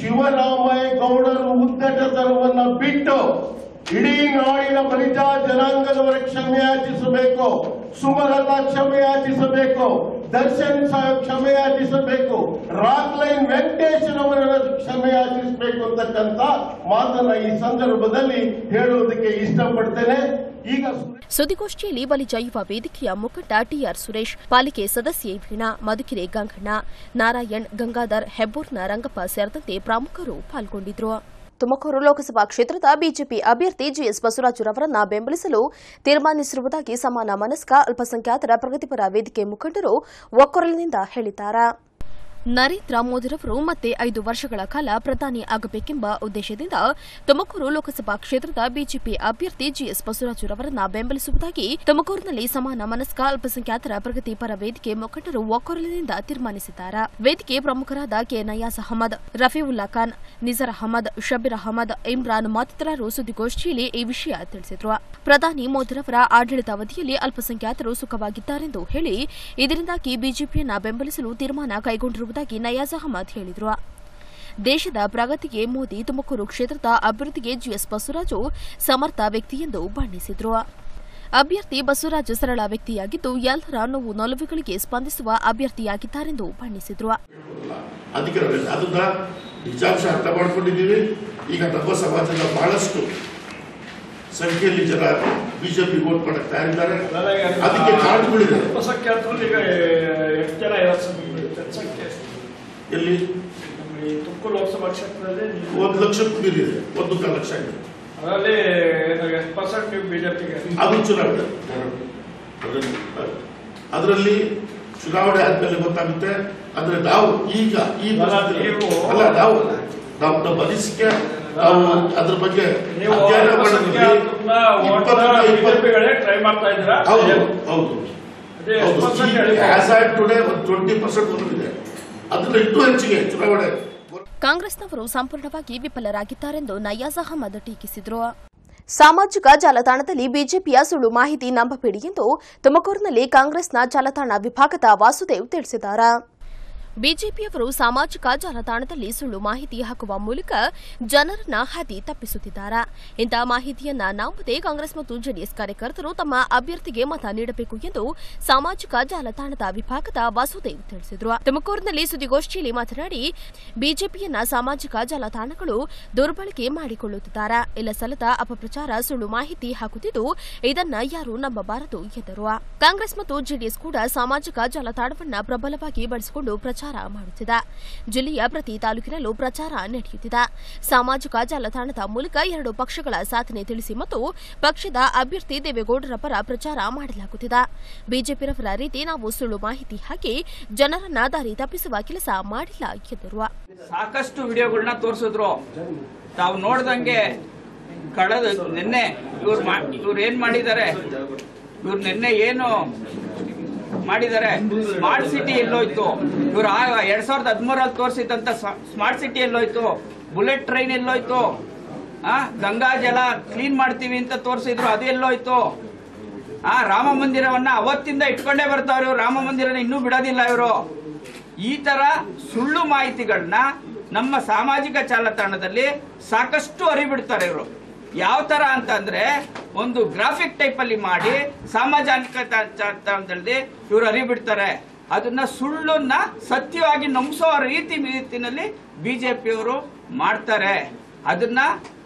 ಶಿವರಾಮೇಗೌಡರು ಉದ್ದಟತನವನ್ನ ಬಿಟ್ಟು ಇಡೀ ನಾಡಿನ ಬಲಿಜ ಜನಾಂಗದವರ ಕ್ಷಮೆಯಾಚಿಸಬೇಕು, ಸುಮಲತಾ ಕ್ಷಮೆಯಾಚಿಸಬೇಕು, ದರ್ಶನ್ ಸಾಹೇಬ್ ಕ್ಷಮೆಯಾಚಿಸಬೇಕು, ರಾಕ್ಲೈನ್ ವೆಂಕಟೇಶ್ವರ ಕ್ಷಮೆಯಾಚಿಸಬೇಕು ಅಂತಕ್ಕಂಥ ಮಾತನ್ನ ಈ ಸಂದರ್ಭದಲ್ಲಿ ಹೇಳುವುದಕ್ಕೆ ಇಷ್ಟಪಡ್ತೇನೆ. ಈಗ ಸುದ್ದಿಗೋಷ್ಠಿಯಲ್ಲಿ ಬಲಿಜ ಯುವ ವೇದಿಕೆಯ ಮುಖಂಡ ಟಿಆರ್ ಸುರೇಶ್, ಪಾಲಿಕೆ ಸದಸ್ಯೆ ವೀಣಾ, ಮಧುಕಿರೆ ಗಂಗಣ್ಣ, ನಾರಾಯಣ್, ಗಂಗಾಧರ್, ಹೆಬ್ಬೂರ್ನ ರಂಗಪ್ಪ ಸೇರಿದಂತೆ ಪ್ರಮುಖರು ಪಾಲ್ಗೊಂಡಿದ್ದರು. ತುಮಕೂರು ಲೋಕಸಭಾ ಕ್ಷೇತ್ರದ ಬಿಜೆಪಿ ಅಭ್ಯರ್ಥಿ ಜಿಎಸ್ ಬಸವರಾಜರವರನ್ನ ಬೆಂಬಲಿಸಲು ತೀರ್ಮಾನಿಸಿರುವುದಾಗಿ ಸಮಾನ ಮನಸ್ಕ ಅಲ್ಪಸಂಖ್ಯಾತರ ಪ್ರಗತಿಪರ ವೇದಿಕೆ ಮುಖಂಡರು ಒಕ್ಕೊರಲಿನಿಂದ ಹೇಳಿದ್ದಾರೆ. ನರೇಂದ್ರ ಮೋದಿರವರು ಮತ್ತೆ ಐದು ವರ್ಷಗಳ ಕಾಲ ಪ್ರಧಾನಿ ಆಗಬೇಕೆಂಬ ಉದ್ದೇಶದಿಂದ ತುಮಕೂರು ಲೋಕಸಭಾ ಕ್ಷೇತ್ರದ ಬಿಜೆಪಿ ಅಭ್ಯರ್ಥಿ ಜಿಎಸ್ ಬಸವರಾಜರವರನ್ನ ಬೆಂಬಲಿಸುವುದಾಗಿ ತುಮಕೂರಿನಲ್ಲಿ ಸಮಾನ ಮನಸ್ಕ ಅಲ್ಪಸಂಖ್ಯಾತರ ಪ್ರಗತಿಪರ ವೇದಿಕೆ ಮುಖಂಡರು ಒಕ್ಕೊರಲಿನಿಂದ ತೀರ್ಮಾನಿಸಿದ್ದಾರೆ. ವೇದಿಕೆ ಪ್ರಮುಖರಾದ ಕೆ ನಯಾಜ್ ಅಹಮದ್, ರಫೀವುಲ್ಲಾ ಖಾನ್, ನಿಜರ್ ಅಹಮದ್, ಶಬೀರ್ ಅಹಮದ್, ಇಮ್ರಾನ್ ಮತ್ತಿತರರು ಸುದ್ದಿಗೋಷ್ಠಿಯಲ್ಲಿ ಈ ವಿಷಯ ತಿಳಿಸಿದರು. ಪ್ರಧಾನಿ ಮೋದಿರವರ ಆಡಳಿತಾವಧಿಯಲ್ಲಿ ಅಲ್ಪಸಂಖ್ಯಾತರು ಸುಖವಾಗಿದ್ದಾರೆಂದು ಹೇಳಿ ಇದರಿಂದಾಗಿ ಬಿಜೆಪಿಯನ್ನ ಬೆಂಬಲಿಸಲು ತೀರ್ಮಾನ ಕೈಗೊಂಡಿರುವುದಾಗಿ ನಯಾಜ್ ಅಹಮದ್ ಹೇಳಿದರು. ದೇಶದ ಪ್ರಗತಿಗೆ ಮೋದಿ, ತುಮಕೂರು ಕ್ಷೇತ್ರದ ಅಭಿವೃದ್ಧಿಗೆ ಜಿಎಸ್ ಬಸವರಾಜು ಸಮರ್ಥ ವ್ಯಕ್ತಿ ಎಂದು ಬಣ್ಣಿಸಿದರು. ಅಭ್ಯರ್ಥಿ ಬಸವರಾಜ್ ಸರಳ ವ್ಯಕ್ತಿಯಾಗಿದ್ದು ಎಲ್ಲರ ನೋವು ನೊಲವುಗಳಿಗೆ ಸ್ಪಂದಿಸುವ ಅಭ್ಯರ್ಥಿಯಾಗಿದ್ದಾರೆಂದು ಬಣ್ಣಿಸಿದರು. ನಿಜಾಂಶ ಅರ್ಥ ಮಾಡ್ಕೊಂಡಿದ್ದೀವಿ. ಈಗ ನಮ್ಮ ಸಮಾಜದ ಬಹಳಷ್ಟು ಸಂಖ್ಯೆಯಲ್ಲಿ ಜನ ಬಿಜೆಪಿ ವೋಟ್ ಮಾಡಕ್ ತಯಾರಿದ್ದಾರೆ. ಅದಕ್ಕೆ ಕಾರಣಗಳಿದೆ. ಎಲ್ಲಿ ತುಮಕೂರು ಲೋಕಸಭಾ ಕ್ಷೇತ್ರದಲ್ಲಿ ಒಂದು ಲಕ್ಷಕ್ಕೂ ಮೀರಿದೆ, ಒಂದು ಕಾಲು ಲಕ್ಷ ಇದೆ. ಅದರಲ್ಲಿ ಎಷ್ಟು ಪರ್ಸೆಂಟ್ ನೀವು ಬಿಜೆಪಿಗೆ? ಅದು ಚುನಾವಣೆ, ಅದರಲ್ಲಿ ಚುನಾವಣೆ ಆದ್ಮೇಲೆ ಗೊತ್ತಾಗುತ್ತೆ. ಅಂದ್ರೆ ನಾವು ಈಗ ಈ ಅಲ್ಲ ನಾವು ನಾವು ನಮ್ಮ ಅನಿಸಿಕೆ ನಾವು ಅದ್ರ ಬಗ್ಗೆ ಅಧ್ಯಯನ ಮಾಡಿದ್ವಿ. ಟ್ರೈ ಮಾಡ್ತಾ ಇದ್ದೀರಾ? ಹೌದು ಹೌದು ಆಸ್ ಆಟ್ ಟುಡೇ ಒಂದು ಟ್ವೆಂಟಿ ಪರ್ಸೆಂಟ್ ಬಂದಿದೆ. ಅದನ್ನ ಇನ್ನೂ ಹೆಚ್ಚಿಗೆ ಚುನಾವಣೆ. ಕಾಂಗ್ರೆಸ್ನವರು ಸಂಪೂರ್ಣವಾಗಿ ವಿಫಲರಾಗಿದ್ದಾರೆಂದು ನಯಾಜ್ ಅಹಮದ್ ಟೀಕಿಸಿದರು. ಸಾಮಾಜಿಕ ಜಾಲತಾಣದಲ್ಲಿ ಬಿಜೆಪಿಯ ಸುಳ್ಳು ಮಾಹಿತಿ ನಂಬಬೇಡಿ ಎಂದು ತುಮಕೂರಿನಲ್ಲಿ ಕಾಂಗ್ರೆಸ್ನ ಜಾಲತಾಣ ವಿಭಾಗದ ವಾಸುದೇವ್ ತಿಳಿಸಿದ್ದಾರೆ. ಬಿಜೆಪಿಯವರು ಸಾಮಾಜಿಕ ಜಾಲತಾಣದಲ್ಲಿ ಸುಳ್ಳು ಮಾಹಿತಿ ಹಾಕುವ ಮೂಲಕ ಜನರನ್ನ ಹಾದಿ ತಪ್ಪಿಸುತ್ತಿದ್ದಾರೆ. ಇಂತಹ ಮಾಹಿತಿಯನ್ನ ನಂಬದೆ ಕಾಂಗ್ರೆಸ್ ಮತ್ತು ಜೆಡಿಎಸ್ ಕಾರ್ಯಕರ್ತರು ತಮ್ಮ ಅಭ್ಯರ್ಥಿಗೆ ಮತ ನೀಡಬೇಕು ಎಂದು ಸಾಮಾಜಿಕ ಜಾಲತಾಣದ ವಿಭಾಗದ ವಾಸುದೇವ್ ತಿಳಿಸಿದರು. ತುಮಕೂರಿನಲ್ಲಿ ಸುದ್ದಿಗೋಷ್ಠಿಯಲ್ಲಿ ಮಾತನಾಡಿ, ಬಿಜೆಪಿಯನ್ನ ಸಾಮಾಜಿಕ ಜಾಲತಾಣಗಳು ದುರ್ಬಳಕೆ ಮಾಡಿಕೊಳ್ಳುತ್ತಿದ್ದಾರೆ. ಇಲ್ಲ ಸಲ್ಲದ ಅಪಪ್ರಚಾರ, ಸುಳ್ಳು ಮಾಹಿತಿ ಹಾಕುತ್ತಿದ್ದು ಇದನ್ನ ಯಾರು ನಂಬಬಾರದು ಎಂದರು. ಕಾಂಗ್ರೆಸ್ ಮತ್ತು ಜೆಡಿಎಸ್ ಕೂಡ ಸಾಮಾಜಿಕ ಜಾಲತಾಣವನ್ನ ಪ್ರಬಲವಾಗಿ ಬಳಸಿಕೊಂಡು ಪ್ರಚಾರ ಮಾಡುತ್ತಿದೆ. ಜಿಲ್ಲೆಯ ಪ್ರತಿ ತಾಲೂಕಿನಲ್ಲೂ ಪ್ರಚಾರ ನಡೆಯುತ್ತಿದೆ. ಸಾಮಾಜಿಕ ಜಾಲತಾಣದ ಮೂಲಕ ಎರಡು ಪಕ್ಷಗಳ ಸಾಧನೆ ತಿಳಿಸಿ ಮತ್ತು ಪಕ್ಷದ ಅಭ್ಯರ್ಥಿ ದೇವೇಗೌಡರ ಪರ ಪ್ರಚಾರ ಮಾಡಲಾಗುತ್ತಿದೆ. ಬಿಜೆಪಿರವರ ರೀತಿ ನಾವು ಸುಳ್ಳು ಮಾಹಿತಿ ಹಾಕಿ ಜನರನ್ನ ದಾರಿ ತಪ್ಪಿಸುವ ಕೆಲಸ ಮಾಡಿಲ್ಲ ಎಂದರು. ಸಾಕಷ್ಟು ವಿಡಿಯೋಗಳನ್ನ ತೋರಿಸಿದ್ರು. ತಾವು ನೋಡ್ದಂಗೆ ಕಳೆದ ನಿನ್ನೆ ಇವ್ರು ಇವ್ರು ಏನ್ ಮಾಡಿದ್ದಾರೆ, ಇವ್ರು ನಿನ್ನೆ ಏನು ಮಾಡಿದ್ದಾರೆ, ಸ್ಮಾರ್ಟ್ ಸಿಟಿ ಎಲ್ಲೋಯ್ತು, ಇವ್ರು ಎರಡ್ ಸಾವಿರದ ಹದಿಮೂರಲ್ಲಿ ತೋರಿಸಿದಂತ ಸ್ಮಾರ್ಟ್ ಸಿಟಿ ಎಲ್ಲೋಯ್ತು, ಬುಲೆಟ್ ಟ್ರೈನ್ ಎಲ್ಲೋಯ್ತು, ಆ ಗಂಗಾ ಜಲ ಕ್ಲೀನ್ ಮಾಡ್ತೀವಿ ಅಂತ ತೋರಿಸಿದ್ರು, ಅದು ಎಲ್ಲೋಯ್ತು. ಆ ರಾಮ ಮಂದಿರವನ್ನ ಅವತ್ತಿಂದ ಇಟ್ಕೊಂಡೇ ಬರ್ತಾವ್ರು ಇವ್ರು, ರಾಮ ಮಂದಿರನ ಇನ್ನೂ ಬಿಡೋದಿಲ್ಲ ಇವರು. ಈ ತರ ಸುಳ್ಳು ಮಾಹಿತಿಗಳನ್ನ ನಮ್ಮ ಸಾಮಾಜಿಕ ಜಾಲತಾಣದಲ್ಲಿ ಸಾಕಷ್ಟು ಹರಿಬಿಡ್ತಾರೆ ಇವರು. ಯಾವ ತರ ಅಂತಂದ್ರೆ ಒಂದು ಗ್ರಾಫಿಕ್ ಟೈಪ್ ಅಲ್ಲಿ ಮಾಡಿ ಸಾಮಾಜಿಕ ಜಾಲತಾಣದಲ್ಲಿ ಇವರು ಹರಿಬಿಡ್ತಾರೆ. ಅದನ್ನ ಸುಳ್ಳನ್ನ ಸತ್ಯವಾಗಿ ನಂಬಿಸೋ ರೀತಿ ರೀತಿನಲ್ಲಿ ಬಿಜೆಪಿಯವರು ಮಾಡ್ತಾರೆ. ಅದನ್ನ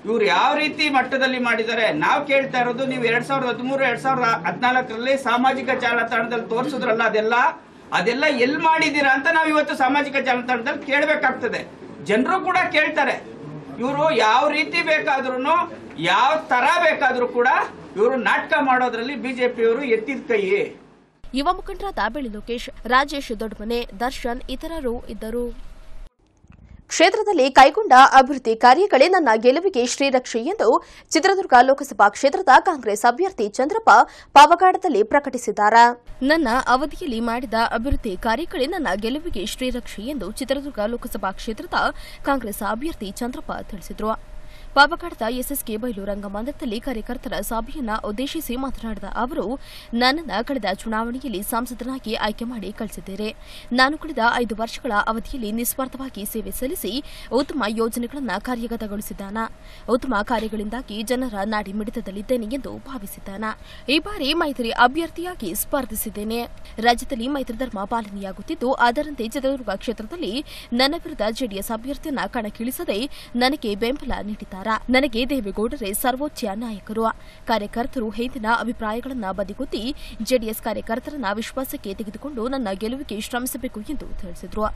ಇವ್ರು ಯಾವ ರೀತಿ ಮಟ್ಟದಲ್ಲಿ ಮಾಡಿದ್ದಾರೆ. ನಾವು ಕೇಳ್ತಾ ಇರೋದು, ನೀವು ಎರಡ್ ಸಾವಿರದ ಹದಿಮೂರು ಎರಡ್ ಸಾವಿರದ ಹದಿನಾಲ್ಕರಲ್ಲಿ ಸಾಮಾಜಿಕ ಜಾಲತಾಣದಲ್ಲಿ ತೋರಿಸಿದ್ರಲ್ಲ, ಅದೆಲ್ಲ ಅದೆಲ್ಲ ಎಲ್ಲಿ ಮಾಡಿದ್ದೀರಾ ಅಂತ ನಾವು ಇವತ್ತು ಸಾಮಾಜಿಕ ಜಾಲತಾಣದಲ್ಲಿ ಕೇಳಬೇಕಾಗ್ತದೆ. ಜನರು ಕೂಡ ಕೇಳ್ತಾರೆ. ಇವರು ಯಾವ ರೀತಿ ಬೇಕಾದ್ರೂ, ಯಾವ ತರ ಬೇಕಾದ್ರೂ ಕೂಡ ಇವರು ನಾಟಕ ಮಾಡೋದ್ರಲ್ಲಿ ಬಿಜೆಪಿಯವರು ಎತ್ತಿದ ಕೈ. ಯುವ ಮುಖಂಡರಾದ ಬೆಳ್ಳಿ ಲೋಕೇಶ್, ರಾಜೇಶ್ ದೊಡ್ಡಮನೆ, ದರ್ಶನ್ ಇತರರು ಇದ್ದರು. ಕ್ಷೇತ್ರದಲ್ಲಿ ಕೈಗೊಂಡ ಅಭಿವೃದ್ಧಿ ಕಾರ್ಯಗಳೇ ನನ್ನ ಗೆಲುವಿಗೆ ಶ್ರೀರಕ್ಷೆ ಎಂದು ಚಿತ್ರದುರ್ಗ ಲೋಕಸಭಾ ಕ್ಷೇತ್ರದ ಕಾಂಗ್ರೆಸ್ ಅಭ್ಯರ್ಥಿ ಚಂದ್ರಪ್ಪ ಪಾವಗಾಡದಲ್ಲಿ ಪ್ರಕಟಿಸಿದ್ದಾರೆ. ನನ್ನ ಅವಧಿಯಲ್ಲಿ ಮಾಡಿದ ಅಭಿವೃದ್ಧಿ ಕಾರ್ಯಗಳೇ ನನ್ನ ಗೆಲುವಿಗೆ ಶ್ರೀರಕ್ಷೆ ಎಂದು ಚಿತ್ರದುರ್ಗ ಲೋಕಸಭಾ ಕ್ಷೇತ್ರದ ಕಾಂಗ್ರೆಸ್ ಅಭ್ಯರ್ಥಿ ಚಂದ್ರಪ್ಪ ತಿಳಿಸಿದರು. ಪಾವಗಾಡದ ಎಸ್ಎಸ್ಕೆ ಬಯಲು ರಂಗಮಂದಿರದಲ್ಲಿ ಕಾರ್ಯಕರ್ತರ ಸಭೆಯನ್ನ ಉದ್ದೇಶಿಸಿ ಮಾತನಾಡಿದ ಅವರು, ನನ್ನನ್ನು ಕಳೆದ ಚುನಾವಣೆಯಲ್ಲಿ ಸಂಸದನಾಗಿ ಆಯ್ಕೆ ಮಾಡಿ ಕಳಿಸಿದ್ದೇನೆ. ನಾನು ಕಳೆದ ಐದು ವರ್ಷಗಳ ಅವಧಿಯಲ್ಲಿ ನಿಸ್ವಾರ್ಥವಾಗಿ ಸೇವೆ ಸಲ್ಲಿಸಿ ಉತ್ತಮ ಯೋಜನೆಗಳನ್ನು ಕಾರ್ಯಗತಗೊಳಿಸಿದ್ದಾನೆ. ಉತ್ತಮ ಕಾರ್ಯಗಳಿಂದಾಗಿ ಜನರ ನಾಡಿ ಮಿಡಿತದಲ್ಲಿದ್ದೇನೆ ಎಂದು ಭಾವಿಸಿದ್ದಾನೆ. ಈ ಬಾರಿ ಮೈತ್ರಿ ಅಭ್ಯರ್ಥಿಯಾಗಿ ಸ್ಪರ್ಧಿಸಿದ್ದೇನೆ. ರಾಜ್ಯದಲ್ಲಿ ಮೈತ್ರಿ ಧರ್ಮ ಪಾಲನೆಯಾಗುತ್ತಿದ್ದು, ಅದರಂತೆ ಚಿತ್ರದುರ್ಗ ಕ್ಷೇತ್ರದಲ್ಲಿ ನನ್ನ ವಿರುದ್ಧ ಜೆಡಿಎಸ್ ಅಭ್ಯರ್ಥಿಯನ್ನ ಕಣಕ್ಕಿಳಿಸದೆ ನನಗೆ ಬೆಂಬಲ ನೀಡಿದ್ದಾರೆ. ನನಗೆ ದೇವೇಗೌಡರೇ ಸರ್ವೋಚ್ಚ ನಾಯಕರು. ಕಾರ್ಯಕರ್ತರು ಹಿಂದಿನ ಅಭಿಪ್ರಾಯಗಳನ್ನು ಬದಿಗೊತ್ತಿ ಜೆಡಿಎಸ್ ಕಾರ್ಯಕರ್ತರನ್ನ ವಿಶ್ವಾಸಕ್ಕೆ ತೆಗೆದುಕೊಂಡು ನನ್ನ ಗೆಲುವಿಗೆ ಶ್ರಮಿಸಬೇಕು ಎಂದು ತಿಳಿಸಿದರು.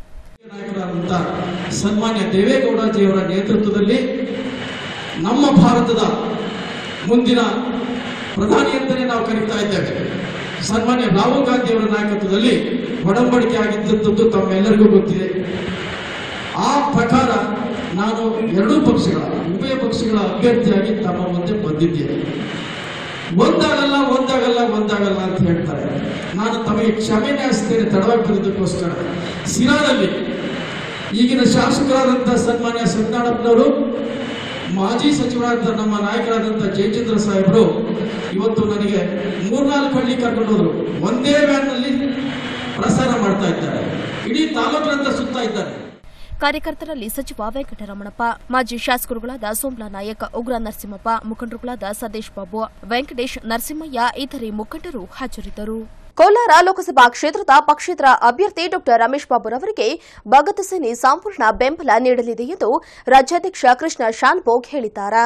ಸನ್ಮಾನ್ಯ ದೇವೇಗೌಡಜಿಯವರ ನೇತೃತ್ವದಲ್ಲಿ ನಮ್ಮ ಭಾರತದ ಮುಂದಿನ ಪ್ರಧಾನಿ ಅಂತಲೇ ನಾವು ಕರೀತಾ ಇದ್ದೇವೆ. ಸನ್ಮಾನ್ಯ ರಾಹುಲ್ ಗಾಂಧಿ ಅವರ ನಾಯಕತ್ವದಲ್ಲಿ ಒಡಂಬಡಿಕೆ ಆಗಿದ್ದಂಥದ್ದು ತಮ್ಮೆಲ್ಲರಿಗೂ ಗೊತ್ತಿದೆ. ಆ ಪ್ರಕಾರ ನಾನು ಎರಡೂ ಪಕ್ಷಗಳ ಉಭಯ ಪಕ್ಷಗಳ ಅಭ್ಯರ್ಥಿಯಾಗಿ ತಮ್ಮ ಮುಂದೆ ಬಂದಿದ್ದೇನೆ. ಒಂದಾಗಲ್ಲ ಒಂದಾಗಲ್ಲ ಒಂದಾಗಲ್ಲ ಅಂತ ಹೇಳ್ತಾರೆ. ನಾನು ತಮಗೆ ಕ್ಷಮೆನೇ ಹಚ್ತೇನೆ ತಡವಾಗಿ ಬಂದಿದ್ದಕ್ಕೋಸ್ಕರ. ಸಿರಾದಲ್ಲಿ ಈಗಿನ ಶಾಸಕರಾದಂತಹ ಸನ್ಮಾನ್ಯ ಸತ್ಯನಾರಾಯಣಪ್ಪನವರು, ಮಾಜಿ ಸಚಿವರಾದ ನಮ್ಮ ನಾಯಕರಾದಂಥ ಜಯಚಂದ್ರ ಸಾಹೇಬರು ಇವತ್ತು ನನಗೆ ಮೂರ್ನಾಲ್ಕು ಹಳ್ಳಿ ಕರ್ಕೊಂಡು ಹೋದ್ರು. ಒಂದೇ ವ್ಯಾನ್ನಲ್ಲಿ ಪ್ರಸಾರ ಮಾಡ್ತಾ ಇದ್ದಾರೆ. ಇಡೀ ತಾಲೂಕಿನಂತ ಸುತ್ತಾ ಇದ್ದಾರೆ. ಕಾರ್ಯಕರ್ತರಲ್ಲಿ ಸಚಿವ ವೆಂಕಟರಮಣಪ್ಪ, ಮಾಜಿ ಶಾಸಕರುಗಳಾದ ಸೋಮ್ಲಾ ನಾಯಕ್, ಉಗ್ರ ನರಸಿಂಹಪ್ಪ, ಮುಖಂಡರುಗಳಾದ ಸದೇಶ್ ಬಾಬು, ವೆಂಕಟೇಶ್, ನರಸಿಂಹಯ್ಯ ಇತರೆ ಮುಖಂಡರು ಹಾಜರಿದ್ದರು. ಕೋಲಾರ ಲೋಕಸಭಾ ಕ್ಷೇತ್ರದ ಪಕ್ಷೇತರ ಅಭ್ಯರ್ಥಿ ಡಾ ರಮೇಶ್ ಬಾಬುರವರಿಗೆ ಭಗತ್ ಸೇನೆ ಸಂಪೂರ್ಣ ಬೆಂಬಲ ನೀಡಲಿದೆ ಎಂದು ರಾಜ್ಯಾಧ್ಯಕ್ಷ ಕೃಷ್ಣ ಶಾನ್ಭೋಗ್ ಹೇಳಿದ್ದಾರೆ.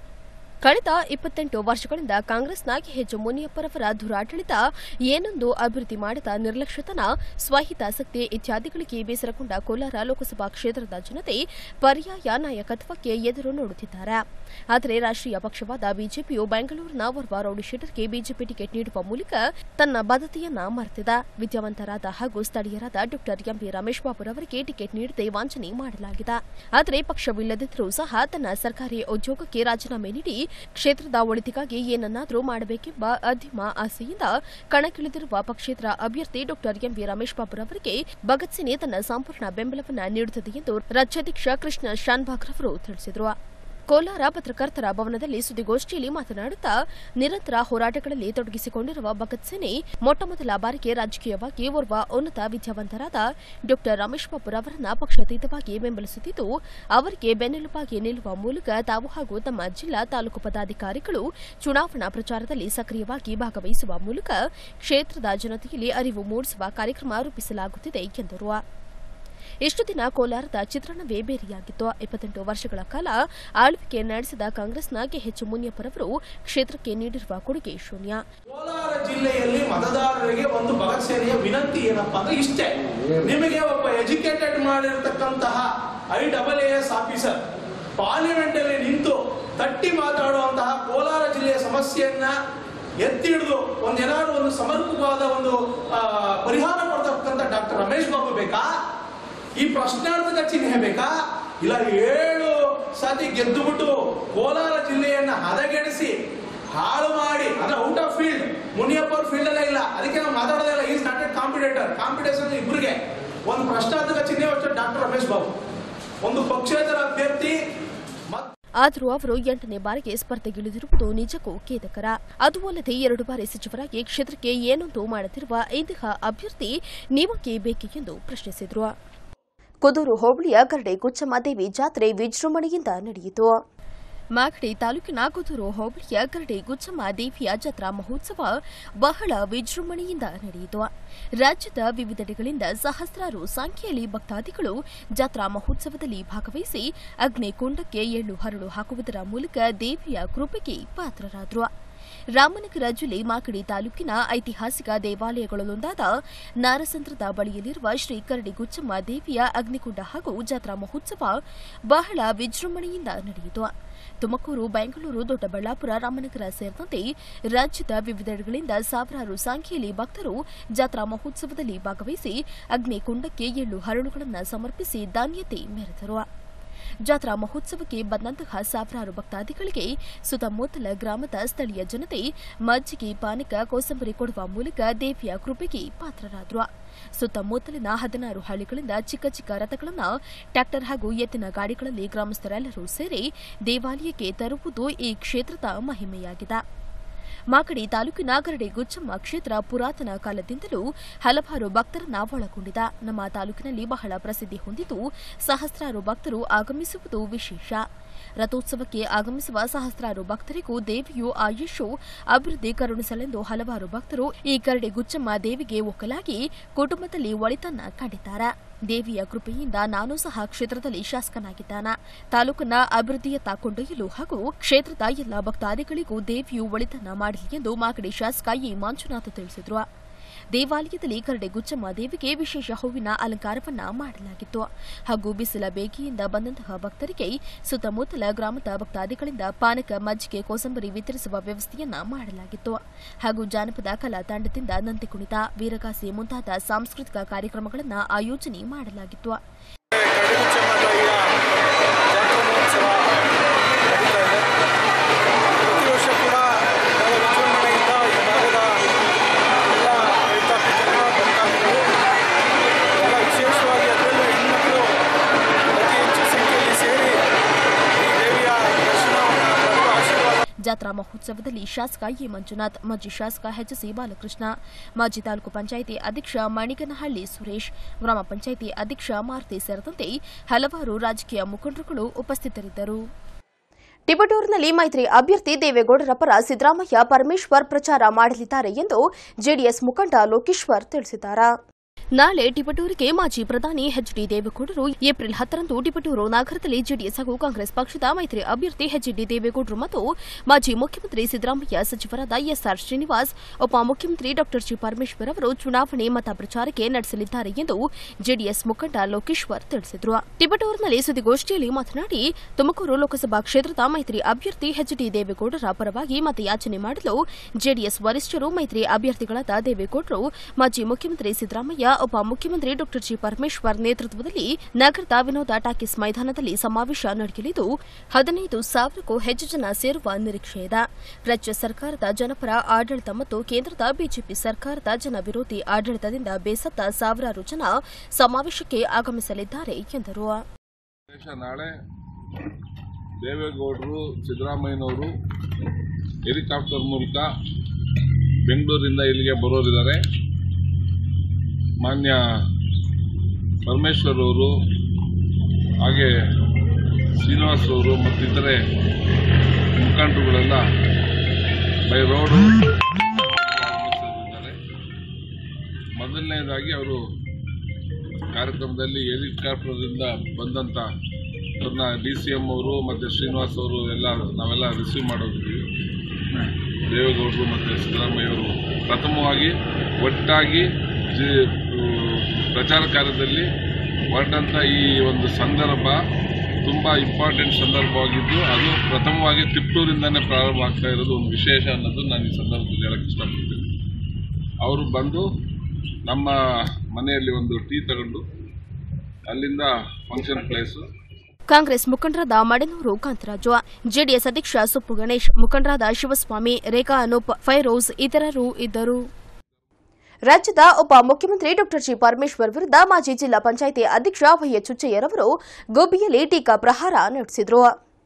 ಕಳೆದ ಇಪ್ಪತ್ತೆಂಟು ವರ್ಷಗಳಿಂದ ಕಾಂಗ್ರೆಸ್ನ ಕೆಎಚ್ ಮುನಿಯಪ್ಪರವರ ದುರಾಡಳಿತ, ಏನೊಂದು ಅಭಿವೃದ್ಧಿ ಮಾಡಿದ ನಿರ್ಲಕ್ಷ್ಯತನ, ಸ್ವಹಿತಾಸಕ್ತಿ ಇತ್ಯಾದಿಗಳಿಗೆ ಬೇಸರಗೊಂಡ ಕೋಲಾರ ಲೋಕಸಭಾ ಕ್ಷೇತ್ರದ ಜನತೆ ಪರ್ಯಾಯ ನಾಯಕತ್ವಕ್ಕೆ ಎದುರು ನೋಡುತ್ತಿದ್ದಾರೆ. ಆದರೆ ರಾಷ್ಟ್ರೀಯ ಪಕ್ಷವಾದ ಬಿಜೆಪಿಯು ಬೆಂಗಳೂರಿನ ಓರ್ವ ರೌಡಿಶೀಟರ್ಗೆ ಬಿಜೆಪಿ ಟಿಕೆಟ್ ನೀಡುವ ಮೂಲಕ ತನ್ನ ಬದ್ಧತೆಯನ್ನ ಮರೆತಿದೆ. ವಿದ್ಯಾವಂತರಾದ ಹಾಗೂ ಸ್ಥಳೀಯರಾದ ಡಾ ಎಂಬಿ ರಮೇಶ್ ಬಾಬುರವರಿಗೆ ಟಿಕೆಟ್ ನೀಡದೆ ವಂಚನೆ ಮಾಡಲಾಗಿದೆ. ಆದರೆ ಪಕ್ಷವಿಲ್ಲದಿದ್ದರೂ ಸಹ ತನ್ನ ಸರ್ಕಾರಿ ಉದ್ಯೋಗಕ್ಕೆ ರಾಜೀನಾಮೆ ನೀಡಿ ಕ್ಷೇತ್ರದ ಒಳಿತಿಗಾಗಿ ಏನನ್ನಾದರೂ ಮಾಡಬೇಕೆಂಬ ಅದ್ಯಮ ಆಸೆಯಿಂದ ಕಣಕ್ಕಿಳಿದಿರುವ ಪಕ್ಷೇತರ ಅಭ್ಯರ್ಥಿ ಡಾ ಎಂಬಿ ರಮೇಶ್ ಬಾಬುರವರಿಗೆ ಭಗತ್ ಸೇನೆ ತನ್ನ ಸಂಪೂರ್ಣ ಬೆಂಬಲವನ್ನು ನೀಡುತ್ತದೆ ಎಂದು ರಾಜ್ಯಾಧ್ಯಕ್ಷ ಕೃಷ್ಣ ಶಾನ್ಭಾಗ್ ರವರು ತಿಳಿಸಿದರು. ಕೋಲಾರ ಪತ್ರಕರ್ತರ ಭವನದಲ್ಲಿ ಸುದ್ದಿಗೋಷ್ಠಿಯಲ್ಲಿ ಮಾತನಾಡುತ್ತಾ, ನಿರಂತರ ಹೋರಾಟಗಳಲ್ಲಿ ತೊಡಗಿಸಿಕೊಂಡಿರುವ ಭಗತ್ ಸೇನೆ ಮೊಟ್ಟಮೊದಲ ಬಾರಿಗೆ ರಾಜಕೀಯವಾಗಿ ಓರ್ವ ಉನ್ನತ ವಿದ್ಯಾವಂತರಾದ ಡಾ ರಮೇಶ್ ಬಾಬುರವರನ್ನ ಪಕ್ಷಾತೀತವಾಗಿ ಬೆಂಬಲಿಸುತ್ತಿದ್ದು, ಅವರಿಗೆ ಬೆನ್ನೆಲುಬಾಗಿ ನಿಲ್ಲುವ ಮೂಲಕ ತಾವು ಹಾಗೂ ತಮ್ಮ ಜಿಲ್ಲಾ ತಾಲೂಕು ಪದಾಧಿಕಾರಿಗಳು ಚುನಾವಣಾ ಪ್ರಚಾರದಲ್ಲಿ ಸಕ್ರಿಯವಾಗಿ ಭಾಗವಹಿಸುವ ಮೂಲಕ ಕ್ಷೇತ್ರದ ಜನತೆಯಲ್ಲಿ ಅರಿವು ಮೂಡಿಸುವ ಕಾರ್ಯಕ್ರಮ ರೂಪಿಸಲಾಗುತ್ತಿದೆ ಎಂದರು. ಇಷ್ಟು ದಿನ ಕೋಲಾರದ ಚಿತ್ರಣವೇ ಬೇರೆಯಾಗಿತ್ತು. ಇಪ್ಪತ್ತೆಂಟು ವರ್ಷಗಳ ಕಾಲ ಆಳ್ವಿಕೆ ನಡೆಸಿದ ಕಾಂಗ್ರೆಸ್ನ ಕೆಎಚ್ ಮುನಿಯಪ್ಪರವರು ಕ್ಷೇತ್ರಕ್ಕೆ ನೀಡಿರುವ ಕೊಡುಗೆ ಶೂನ್ಯ. ಕೋಲಾರ ಜಿಲ್ಲೆಯಲ್ಲಿ ಮತದಾರರಿಗೆ ಒಂದು ಭಗತ್ ಸೇನೆಯ ವಿನಂತಿ ಏನಪ್ಪಾ ಅಂದ್ರೆ ಇಷ್ಟೇ, ನಿಮಗೆ ಒಬ್ಬ ಎಜುಕೇಟೆಡ್ ಮಾಡಿರತಕ್ಕಂತಹ I double A S officer parliament ಅಲ್ಲಿ ನಿಂತು ತಟ್ಟಿ ಮಾತಾಡುವಂತಹ ಕೋಲಾರ ಜಿಲ್ಲೆಯ ಸಮಸ್ಯೆಯನ್ನ ಎತ್ತಿ ಹಿಡಿದು ಒಂದೇನಾದ್ರು ಒಂದು ಸಮರ್ಪಕವಾದ ಒಂದು ಪರಿಹಾರ ಕೊಡ್ತಕ್ಕಂಥ ಡಾಕ್ಟರ್ ರಮೇಶ್ ಬಾಬು ಬೇಕಾ? ಈ ಪ್ರಶ್ನಾರ್ಥಕ ಚಿಹ್ನೆ ಬೇಕಾ? ಇಲ್ಲ ಏಳು ಸತಿ ಗೆದ್ದು ಬಿಟ್ಟು ಕೋಲಾರ ಜಿಲ್ಲೆಯನ್ನ ಹದಗೆಡಿಸಿ ಹಾಳು ಮಾಡಿ ಅಂದ್ರೆ ಔಟ್ ಆಫ್ ಫೀಲ್ಡ್, ಮುನಿಯಪ್ಪ ಅವ್ರ ಫೀಲ್ಡ್ ಅಲ್ಲೇ ಇಲ್ಲ, ಅದಕ್ಕೆ ನಾವು ಮಾತಾಡೋದೇ ಇಲ್ಲ. Is not a competitor. Competition ಇಬ್ಬರಿಗೆ ಒಂದು ಪ್ರಶ್ನಾರ್ಥಕ ಚಿಹ್ನೆ ಹೊತ್ತು ಡಾಕ್ಟರ್ ರಮೇಶ್ ಬಾಬು ಒಂದು ಪಕ್ಷೇತರ ಅಭ್ಯರ್ಥಿ. ಆದರೂ ಅವರು ಎಂಟನೇ ಬಾರಿಗೆ ಸ್ಪರ್ಧೆಗಿಳಿದಿರುವುದು ನಿಜಕ್ಕೂ ಖೇದಕರ. ಅದೂ ಅಲ್ಲದೆ ಎರಡು ಬಾರಿ ಸಚಿವರಾಗಿ ಕ್ಷೇತ್ರಕ್ಕೆ ಏನೊಂದು ಮಾಡುತ್ತಿರುವ ಇಂತಹ ಅಭ್ಯರ್ಥಿ ನಿಮಗೆ ಬೇಕೆ ಎಂದು ಪ್ರಶ್ನಿಸಿದರು. ಕುದೂರು ಹೋಬಳಿಯ ಗರಡೆ ಗುಚ್ಚಮ್ಮ ದೇವಿ ಜಾತ್ರೆ ವಿಜೃಂಭಣೆಯಿಂದ ನಡೆಯಿತು. ಮಾಗಡಿ ತಾಲೂಕಿನ ಕುದೂರು ಹೋಬಳಿಯ ಕರಡಿ ಗುಚ್ಚಮ್ಮ ದೇವಿಯ ಜಾತ್ರಾ ಮಹೋತ್ಸವ ಬಹಳ ವಿಜೃಂಭಣೆಯಿಂದ ನಡೆಯಿತು. ರಾಜ್ಯದ ವಿವಿಧೆಡೆಗಳಿಂದ ಸಹಸ್ರಾರು ಸಂಖ್ಯೆಯಲ್ಲಿ ಭಕ್ತಾದಿಗಳು ಜಾತ್ರಾ ಮಹೋತ್ಸವದಲ್ಲಿ ಭಾಗವಹಿಸಿ ಅಗ್ನಿಕುಂಡಕ್ಕೆ ಎಳ್ಳು ಹರಳು ಹಾಕುವುದರ ಮೂಲಕ ದೇವಿಯ ಕೃಪೆಗೆ ಪಾತ್ರರಾದರು. ರಾಮನಗರ ಜಿಲ್ಲೆ ಮಾಗಡಿ ತಾಲೂಕಿನ ಐತಿಹಾಸಿಕ ದೇವಾಲಯಗಳಲ್ಲೊಂದಾದ ನಾರಸಂದ್ರದ ಬಳಿಯಲ್ಲಿರುವ ಶ್ರೀ ಕರಡಿ ಗುಚ್ಚಮ್ಮ ದೇವಿಯ ಅಗ್ನಿಕುಂಡ ಹಾಗೂ ಜಾತ್ರಾ ಮಹೋತ್ಸವ ಬಹಳ ವಿಜೃಂಭಣೆಯಿಂದ ನಡೆಯಿತು. ತುಮಕೂರು, ಬೆಂಗಳೂರು, ದೊಡ್ಡಬಳ್ಳಾಪುರ, ರಾಮನಗರ ಸೇರಿದಂತೆ ರಾಜ್ಯದ ವಿವಿಧೆಡೆಗಳಿಂದ ಸಾವಿರಾರು ಸಂಖ್ಯೆಯಲ್ಲಿ ಭಕ್ತರು ಜಾತ್ರಾ ಮಹೋತ್ಸವದಲ್ಲಿ ಭಾಗವಹಿಸಿ ಅಗ್ನಿಕುಂಡಕ್ಕೆ ಎಳ್ಳು ಹರಳುಗಳನ್ನು ಸಮರ್ಪಿಸಿ ಧಾನ್ಯತೆ ಮೆರೆದರು. ಜಾತ್ರಾ ಮಹೋತ್ಸವಕ್ಕೆ ಬಂದಂತಹ ಸಾವಿರಾರು ಭಕ್ತಾದಿಗಳಿಗೆ ಸುತ್ತಮುತ್ತಲ ಗ್ರಾಮದ ಸ್ಥಳೀಯ ಜನತೆ ಮಜ್ಜಿಗೆ, ಪಾನಕ, ಕೋಸಂಬರಿ ಕೊಡುವ ಮೂಲಕ ದೇವಿಯ ಕೃಪೆಗೆ ಪಾತ್ರರಾದರು. ಸುತ್ತಮುತ್ತಲಿನ ಹದಿನಾರು ಹಳ್ಳಿಗಳಿಂದ ಚಿಕ್ಕ ಚಿಕ್ಕ ರಥಗಳನ್ನು ಟ್ರ್ಯಾಕ್ಟರ್ ಹಾಗೂ ಎತ್ತಿನ ಗಾಡಿಗಳಲ್ಲಿ ಗ್ರಾಮಸ್ಥರೆಲ್ಲರೂ ಸೇರಿ ದೇವಾಲಯಕ್ಕೆ ತರುವುದು ಈ ಕ್ಷೇತ್ರದ ಮಹಿಮೆಯಾಗಿದೆ. ಮಾಗಡಿ ತಾಲೂಕಿನ ಕರಡಿ ಗುಚ್ಚಮ್ಮ ಕ್ಷೇತ್ರ ಪುರಾತನ ಕಾಲದಿಂದಲೂ ಹಲವಾರು ಭಕ್ತರನ್ನ ಒಳಗೊಂಡಿದೆ. ನಮ್ಮ ತಾಲೂಕಿನಲ್ಲಿ ಬಹಳ ಪ್ರಸಿದ್ಧಿ ಹೊಂದಿದ್ದು ಸಹಸ್ರಾರು ಭಕ್ತರು ಆಗಮಿಸುವುದು ವಿಶೇಷ. ರಥೋತ್ಸವಕ್ಕೆ ಆಗಮಿಸುವ ಸಹಸ್ರಾರು ಭಕ್ತರಿಗೂ ದೇವಿಯು ಆಯುಷು ಅಭಿವೃದ್ಧಿ ಕರುಣಿಸಲೆಂದು ಹಲವಾರು ಭಕ್ತರು ಈ ಕರಡಿ ಗುಚ್ಚಮ್ಮ ದೇವಿಗೆ ಒಕ್ಕಲಾಗಿ ಕುಟುಂಬದಲ್ಲಿ ಒಳಿತನ್ನ ಕಂಡಿದ್ದಾರೆ. ದೇವಿಯ ಕೃಪೆಯಿಂದ ನಾನು ಸಹ ಕ್ಷೇತ್ರದಲ್ಲಿ ಶಾಸಕನಾಗಿದ್ದಾನೆ. ತಾಲೂಕನ್ನ ಅಭಿವೃದ್ಧಿಯತ್ತ ಕೊಂಡೊಯ್ಯಲು ಹಾಗೂ ಕ್ಷೇತ್ರದ ಎಲ್ಲ ಭಕ್ತಾದಿಗಳಿಗೂ ದೇವಿಯು ಒಳಿತನ್ನ ಮಾಡಲಿ ಎಂದು ಮಾಗಡಿ ಶಾಸಕ ಎ ಮಂಜುನಾಥ್ ತಿಳಿಸಿದರು. ದೇವಾಲಯದಲ್ಲಿ ಕರಡಿ ಗುಚ್ಚಮ್ಮ ದೇವಿಗೆ ವಿಶೇಷ ಹೂವಿನ ಅಲಂಕಾರವನ್ನ ಮಾಡಲಾಗಿತ್ತು ಹಾಗೂ ಬಿಸಿಲ ಬೇಗೆಯಿಂದ ಬಂದಂತಹ ಭಕ್ತರಿಗೆ ಸುತ್ತಮುತ್ತಲ ಗ್ರಾಮದ ಭಕ್ತಾದಿಗಳಿಂದ ಪಾನಕ, ಮಜ್ಜಿಗೆ, ಕೋಸಂಬರಿ ವಿತರಿಸುವ ವ್ಯವಸ್ಥೆಯನ್ನ ಮಾಡಲಾಗಿತ್ತು ಹಾಗೂ ಜಾನಪದ ಕಲಾ ತಂಡದಿಂದ ನಂದಿ ಕುಣಿತ, ವೀರಗಾಸೆ ಮುಂತಾದ ಸಾಂಸ್ಕೃತಿಕ ಕಾರ್ಯಕ್ರಮಗಳನ್ನು ಆಯೋಜನೆ ಮಾಡಲಾಗಿತ್ತು. ಜಾತ್ರಾ ಮಹೋತ್ಸವದಲ್ಲಿ ಶಾಸಕ ಎ ಮಂಜುನಾಥ್, ಮಾಜಿ ಶಾಸಕ ಎಚ್ ಸಿ ಬಾಲಕೃಷ್ಣ, ಮಾಜಿ ತಾಲೂಕು ಪಂಚಾಯಿತಿ ಅಧ್ಯಕ್ಷ ಮಣಿಗನಹಳ್ಳಿ ಸುರೇಶ್, ಗ್ರಾಮ ಪಂಚಾಯಿತಿ ಅಧ್ಯಕ್ಷ ಮಾರುತಿ ಸೇರಿದಂತೆ ಹಲವಾರು ರಾಜಕೀಯ ಮುಖಂಡರುಗಳು ಉಪಸ್ಥಿತರಿದ್ದರು. ಟಿಬಟೂರಿನಲ್ಲಿ ಮೈತ್ರಿ ಅಭ್ಯರ್ಥಿ ದೇವೇಗೌಡರ ಪರ ಸಿದ್ದರಾಮಯ್ಯ, ಪರಮೇಶ್ವರ್ ಪ್ರಚಾರ ಮಾಡಲಿದ್ದಾರೆ ಎಂದು ಜೆಡಿಎಸ್ ಮುಖಂಡ ಲೋಕೇಶ್ವರ್ ತಿಳಿಸಿದ್ದಾರೆ. ನಾಳೆ ಟಿಬಟೂರಿಗೆ ಮಾಜಿ ಪ್ರಧಾನಿ ಎಚ್ ಡಿ ದೇವೇಗೌಡರು ಏಪ್ರಿಲ್ ಹತ್ತರಂದು ಟಿಬಟೂರು ನಗರದಲ್ಲಿ ಜೆಡಿಎಸ್ ಹಾಗೂ ಕಾಂಗ್ರೆಸ್ ಪಕ್ಷದ ಮೈತ್ರಿ ಅಭ್ಯರ್ಥಿ ಎಚ್ ಡಿ ದೇವೇಗೌಡರು ಮತ್ತು ಮಾಜಿ ಮುಖ್ಯಮಂತ್ರಿ ಸಿದ್ದರಾಮಯ್ಯ ಸಚಿವರಾದ ಎಸ್ ಆರ್ ಶ್ರೀನಿವಾಸ್, ಉಪಮುಖ್ಯಮಂತ್ರಿ ಡಾ ಜಿ ಪರಮೇಶ್ವರ್ ಅವರು ಚುನಾವಣೆ ಮತ ಪ್ರಚಾರಕ್ಕೆ ನಡೆಸಲಿದ್ದಾರೆ ಎಂದು ಜೆಡಿಎಸ್ ಮುಖಂಡ ಲೋಕೇಶ್ವರ್ ತಿಳಿಸಿದರು. ಟಿಬಟೂರಿನಲ್ಲಿ ಸುದ್ದಿಗೋಷ್ಠಿಯಲ್ಲಿ ಮಾತನಾಡಿ, ತುಮಕೂರು ಲೋಕಸಭಾ ಕ್ಷೇತ್ರದ ಮೈತ್ರಿ ಅಭ್ಯರ್ಥಿ ಎಚ್ ಡಿ ದೇವೇಗೌಡರ ಪರವಾಗಿ ಮತಯಾಚನೆ ಮಾಡಲು ಜೆಡಿಎಸ್ ವರಿಷ್ಠರು ಮೈತ್ರಿ ಅಭ್ಯರ್ಥಿಗಳಾದ ದೇವೇಗೌಡರು, ಮಾಜಿ ಮುಖ್ಯಮಂತ್ರಿ ಸಿದ್ದರಾಮಯ್ಯ, ಉಪಮುಖ್ಯಮಂತ್ರಿ ಡಾ ಜಿ ಪರಮೇಶ್ವರ್ ನೇತೃತ್ವದಲ್ಲಿ ನಗರದ ವಿನೋದ ಟಾಕೀಸ್ ಮೈದಾನದಲ್ಲಿ ಸಮಾವೇಶ ನಡೆಯಲಿದ್ದು ಹದಿನೈದು ಸಾವಿರಕ್ಕೂ ಹೆಚ್ಚು ಜನ ಸೇರುವ ನಿರೀಕ್ಷೆ ಇದೆ. ರಾಜ್ಯ ಸರ್ಕಾರದ ಜನಪರ ಆಡಳಿತ ಮತ್ತು ಕೇಂದ್ರದ ಬಿಜೆಪಿ ಸರ್ಕಾರದ ಜನ ವಿರೋಧಿ ಆಡಳಿತದಿಂದ ಬೇಸತ್ತ ಸಾವಿರಾರು ಜನ ಸಮಾವೇಶಕ್ಕೆ ಆಗಮಿಸಲಿದ್ದಾರೆ ಎಂದರು. ನಾಳೆ ದೇವೇಗೌಡರು, ಸಿದ್ದರಾಮಯ್ಯನವರು ಹೆಲಿಕಾಪ್ಟರ್ ಮೂಲಕ ಬೆಂಗಳೂರಿಂದ ಇಲ್ಲಿಗೆ ಬರೋರಿದ್ದಾರೆ. ಮಾನ್ಯ ಪರಮೇಶ್ವರ್ ಅವರು, ಹಾಗೆ ಶ್ರೀನಿವಾಸ್ ಅವರು ಮತ್ತು ಇತರೆ ಮುಖಂಡರುಗಳೆಲ್ಲ ಬೈ ರೋಡು ಆಗಮಿಸಿದ್ದಾರೆ. ಮೊದಲನೇದಾಗಿ ಅವರು ಕಾರ್ಯಕ್ರಮದಲ್ಲಿ ಹೆಲಿಕಾಪ್ಟರ್ದಿಂದ ಬಂದಂಥ ಅವ್ರನ್ನ ಡಿ ಸಿ ಎಂ ಅವರು ಮತ್ತು ಶ್ರೀನಿವಾಸ್ ಅವರು ಎಲ್ಲ ನಾವೆಲ್ಲ ರಿಸೀವ್ ಮಾಡೋದಿದ್ದೀವಿ. ದೇವೇಗೌಡರು ಮತ್ತು ಸಿದ್ದರಾಮಯ್ಯ ಅವರು ಪ್ರಥಮವಾಗಿ ಒಟ್ಟಾಗಿ ಪ್ರಚಾರ ಕಾರ್ಯದಲ್ಲಿ ಹೊರಟಂಥ ಈ ಒಂದು ಸಂದರ್ಭ ತುಂಬ ಇಂಪಾರ್ಟೆಂಟ್ ಸಂದರ್ಭವಾಗಿದ್ದು ಅದು ಪ್ರಥಮವಾಗಿ ತಿಪ್ಟೂರಿಂದನೇ ಪ್ರಾರಂಭ ಆಗ್ತಾ ಇರೋದು ಒಂದು ವಿಶೇಷ ಅನ್ನೋದು ನಾನು ಈ ಸಂದರ್ಭದಲ್ಲಿ ಹೇಳಕ್ಕೆ ಇಷ್ಟಪಡ್ತೀನಿ. ಅವರು ಬಂದು ನಮ್ಮ ಮನೆಯಲ್ಲಿ ಒಂದು ಟೀ ತಗೊಂಡು ಅಲ್ಲಿಂದ ಫಂಕ್ಷನ್ ಪ್ಲೇಸು. ಕಾಂಗ್ರೆಸ್ ಮುಖಂಡರಾದ ಮಡೆನೂರು ಕಾಂತರಾಜು, ಜೆಡಿಎಸ್ ಅಧ್ಯಕ್ಷ ಸೊಪ್ಪು ಗಣೇಶ್, ಮುಖಂಡರಾದ ಶಿವಸ್ವಾಮಿ, ರೇಖಾ ಅನೂಪ್, ಫೈರೋಜ್ ಇತರರು ಇದ್ದರು. ರಾಜ್ಯದ ಉಪಮುಖ್ಯಮಂತ್ರಿ ಡಾ ಜಿ ಪರಮೇಶ್ವರ್ ವಿರುದ್ಧ ಮಾಜಿ ಜಿಲ್ಲಾ ಪಂಚಾಯಿತಿ ಅಧ್ಯಕ್ಷ ವೈಎಚ್ ಹುಚ್ಚಯ್ಯರವರು ಗುಬ್ಬಿಯಲ್ಲಿ ಟೀಕಾ ಪ್ರಹಾರ ನಡೆಸಿದರು.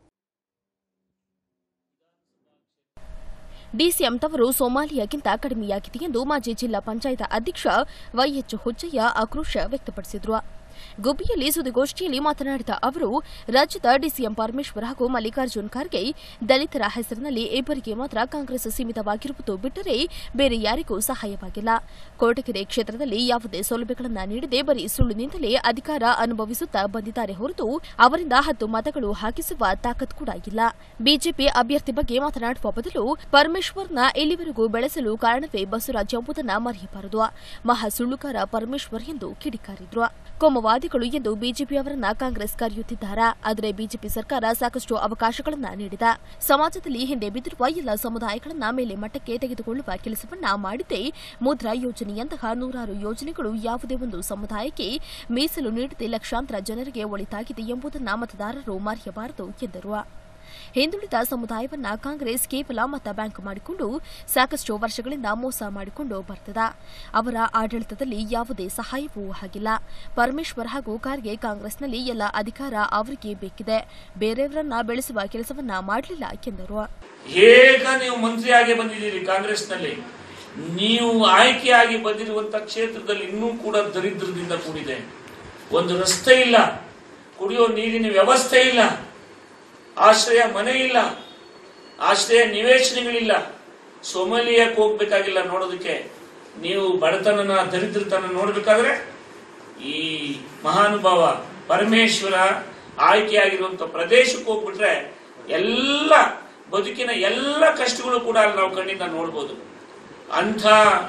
ಡಿಸಿಎಂ ತವರು ಸೋಮಾಲಿಯಾಗಿಂತ ಕಡಿಮೆಯಾಗಿದೆ ಎಂದು ಮಾಜಿ ಜಿಲ್ಲಾ ಪಂಚಾಯತ್ ಅಧ್ಯಕ್ಷ ವೈಎಚ್ ಹುಚ್ಚಯ್ಯ ಆಕ್ರೋಶ ವ್ಯಕ್ತಪಡಿಸಿದರು. ಗುಬ್ಬಿಯಲ್ಲಿ ಸುದ್ದಿಗೋಷ್ಠಿಯಲ್ಲಿ ಮಾತನಾಡಿದ ಅವರು, ರಾಜ್ಯದ ಡಿಸಿಎಂ ಪರಮೇಶ್ವರ್ ಹಾಗೂ ಮಲ್ಲಿಕಾರ್ಜುನ್ ಖರ್ಗೆ ದಲಿತರ ಹೆಸರಿನಲ್ಲಿ ಇಬ್ಬರಿಗೆ ಮಾತ್ರ ಕಾಂಗ್ರೆಸ್ ಸೀಮಿತವಾಗಿರುವುದು ಬಿಟ್ಟರೆ ಬೇರೆ ಯಾರಿಗೂ ಸಹಾಯವಾಗಿಲ್ಲ. ಕೋಟಗೆರೆ ಕ್ಷೇತ್ರದಲ್ಲಿ ಯಾವುದೇ ಸೌಲಭ್ಯಗಳನ್ನು ನೀಡದೆ ಬರೀ ಸುಳ್ಳಿನಿಂದಲೇ ಅಧಿಕಾರ ಅನುಭವಿಸುತ್ತಾ ಬಂದಿದ್ದಾರೆ ಹೊರತು ಅವರಿಂದ ಹತ್ತು ಮತಗಳು ಹಾಕಿಸುವ ತಾಕತ್ ಕೂಡ ಇಲ್ಲ. ಬಿಜೆಪಿ ಅಭ್ಯರ್ಥಿ ಬಗ್ಗೆ ಮಾತನಾಡುವ ಬದಲು ಪರಮೇಶ್ವರ್ನ ಇಲ್ಲಿವರೆಗೂ ಬೆಳೆಸಲು ಕಾರಣವೇ ಬಸವರಾಜ್ ಎಂಬುದನ್ನು ಮರೆಯಬಾರದು. ಮಹಾ ಸುಳ್ಳುಗಾರ ಪರಮೇಶ್ವರ್ ಎಂದು ಕಿಡಿಕಾರಿದ್ರು. ಕೋಮುವಾದಿಗಳು ಎಂದು ಬಿಜೆಪಿಯವರನ್ನ ಕಾಂಗ್ರೆಸ್ ಕರೆಯುತ್ತಿದ್ದಾರೆ. ಆದರೆ ಬಿಜೆಪಿ ಸರ್ಕಾರ ಸಾಕಷ್ಟು ಅವಕಾಶಗಳನ್ನು ನೀಡಿದೆ. ಸಮಾಜದಲ್ಲಿ ಹಿಂದೆ ಬಿದ್ದಿರುವ ಎಲ್ಲ ಸಮುದಾಯಗಳನ್ನ ಮೇಲೆ ಮಟ್ಟಕ್ಕೆ ತೆಗೆದುಕೊಳ್ಳುವ ಕೆಲಸವನ್ನ ಮಾಡಿದೆ. ಮುದ್ರಾ ಯೋಜನೆಯಂತಹ ನೂರಾರು ಯೋಜನೆಗಳು ಯಾವುದೇ ಒಂದು ಸಮುದಾಯಕ್ಕೆ ಮೀಸಲು ನೀಡದೆ ಲಕ್ಷಾಂತರ ಜನರಿಗೆ ಒಳಿತಾಗಿದೆ ಎಂಬುದನ್ನು ಮತದಾರರು ಮರೆಯಬಾರದು ಎಂದರು. ಹಿಂದುಳಿದ ಸಮುದಾಯವನ್ನ ಕಾಂಗ್ರೆಸ್ ಕೇವಲ ಮತ ಬ್ಯಾಂಕ್ ಮಾಡಿಕೊಂಡು ಸಾಕಷ್ಟು ವರ್ಷಗಳಿಂದ ಮೋಸ ಮಾಡಿಕೊಂಡು ಬರುತ್ತಿದೆ. ಅವರ ಆಡಳಿತದಲ್ಲಿ ಯಾವುದೇ ಸಹಾಯವೂ ಆಗಿಲ್ಲ. ಪರಮೇಶ್ವರ್ ಹಾಗೂ ಖರ್ಗೆ ಕಾಂಗ್ರೆಸ್ನಲ್ಲಿ ಎಲ್ಲ ಅಧಿಕಾರ ಅವರಿಗೆ ಬೇಕಿದೆ, ಬೇರೆಯವರನ್ನ ಬೆಳೆಸುವ ಕೆಲಸವನ್ನ ಮಾಡಲಿಲ್ಲ ಎಂದರು. ಹೇಗ ನೀವು ಮಂತ್ರಿಯಾಗಿ ಬಂದಿದ್ದೀರಿ ಕಾಂಗ್ರೆಸ್ನಲ್ಲಿ, ನೀವು ಆಯ್ಕೆಯಾಗಿ ಬಂದಿರುವಂತಹ ಕ್ಷೇತ್ರದಲ್ಲಿ ಇನ್ನೂ ಕೂಡ ದರಿದ್ರದಿಂದ ಕೂಡಿದೆ. ಒಂದು ರಸ್ತೆ ಇಲ್ಲ, ಕುಡಿಯೋ ನೀರಿನ ವ್ಯವಸ್ಥೆ ಇಲ್ಲ, ಆಶ್ರಯ ಮನೆ ಇಲ್ಲ, ಆಶ್ರಯ ನಿವೇಶನಗಳಿಲ್ಲ. ಸೋಮಾಲಿಯಾಕ್ಕೆ ಹೋಗ್ಬೇಕಾಗಿಲ್ಲ ನೋಡೋದಕ್ಕೆ. ನೀವು ಬಡತನನ ದರಿದ್ರತನ ನೋಡ್ಬೇಕಾದ್ರೆ ಈ ಮಹಾನುಭಾವ ಪರಮೇಶ್ವರ ಆಯ್ಕೆಯಾಗಿರುವಂತ ಪ್ರದೇಶಕ್ಕೆ ಹೋಗ್ಬಿಟ್ರೆ ಎಲ್ಲ ಬದುಕಿನ ಎಲ್ಲ ಕಷ್ಟಗಳು ಕೂಡ ಅಲ್ಲಿ ನಾವು ಕಣ್ಣಿಂದ ನೋಡ್ಬೋದು. ಅಂಥ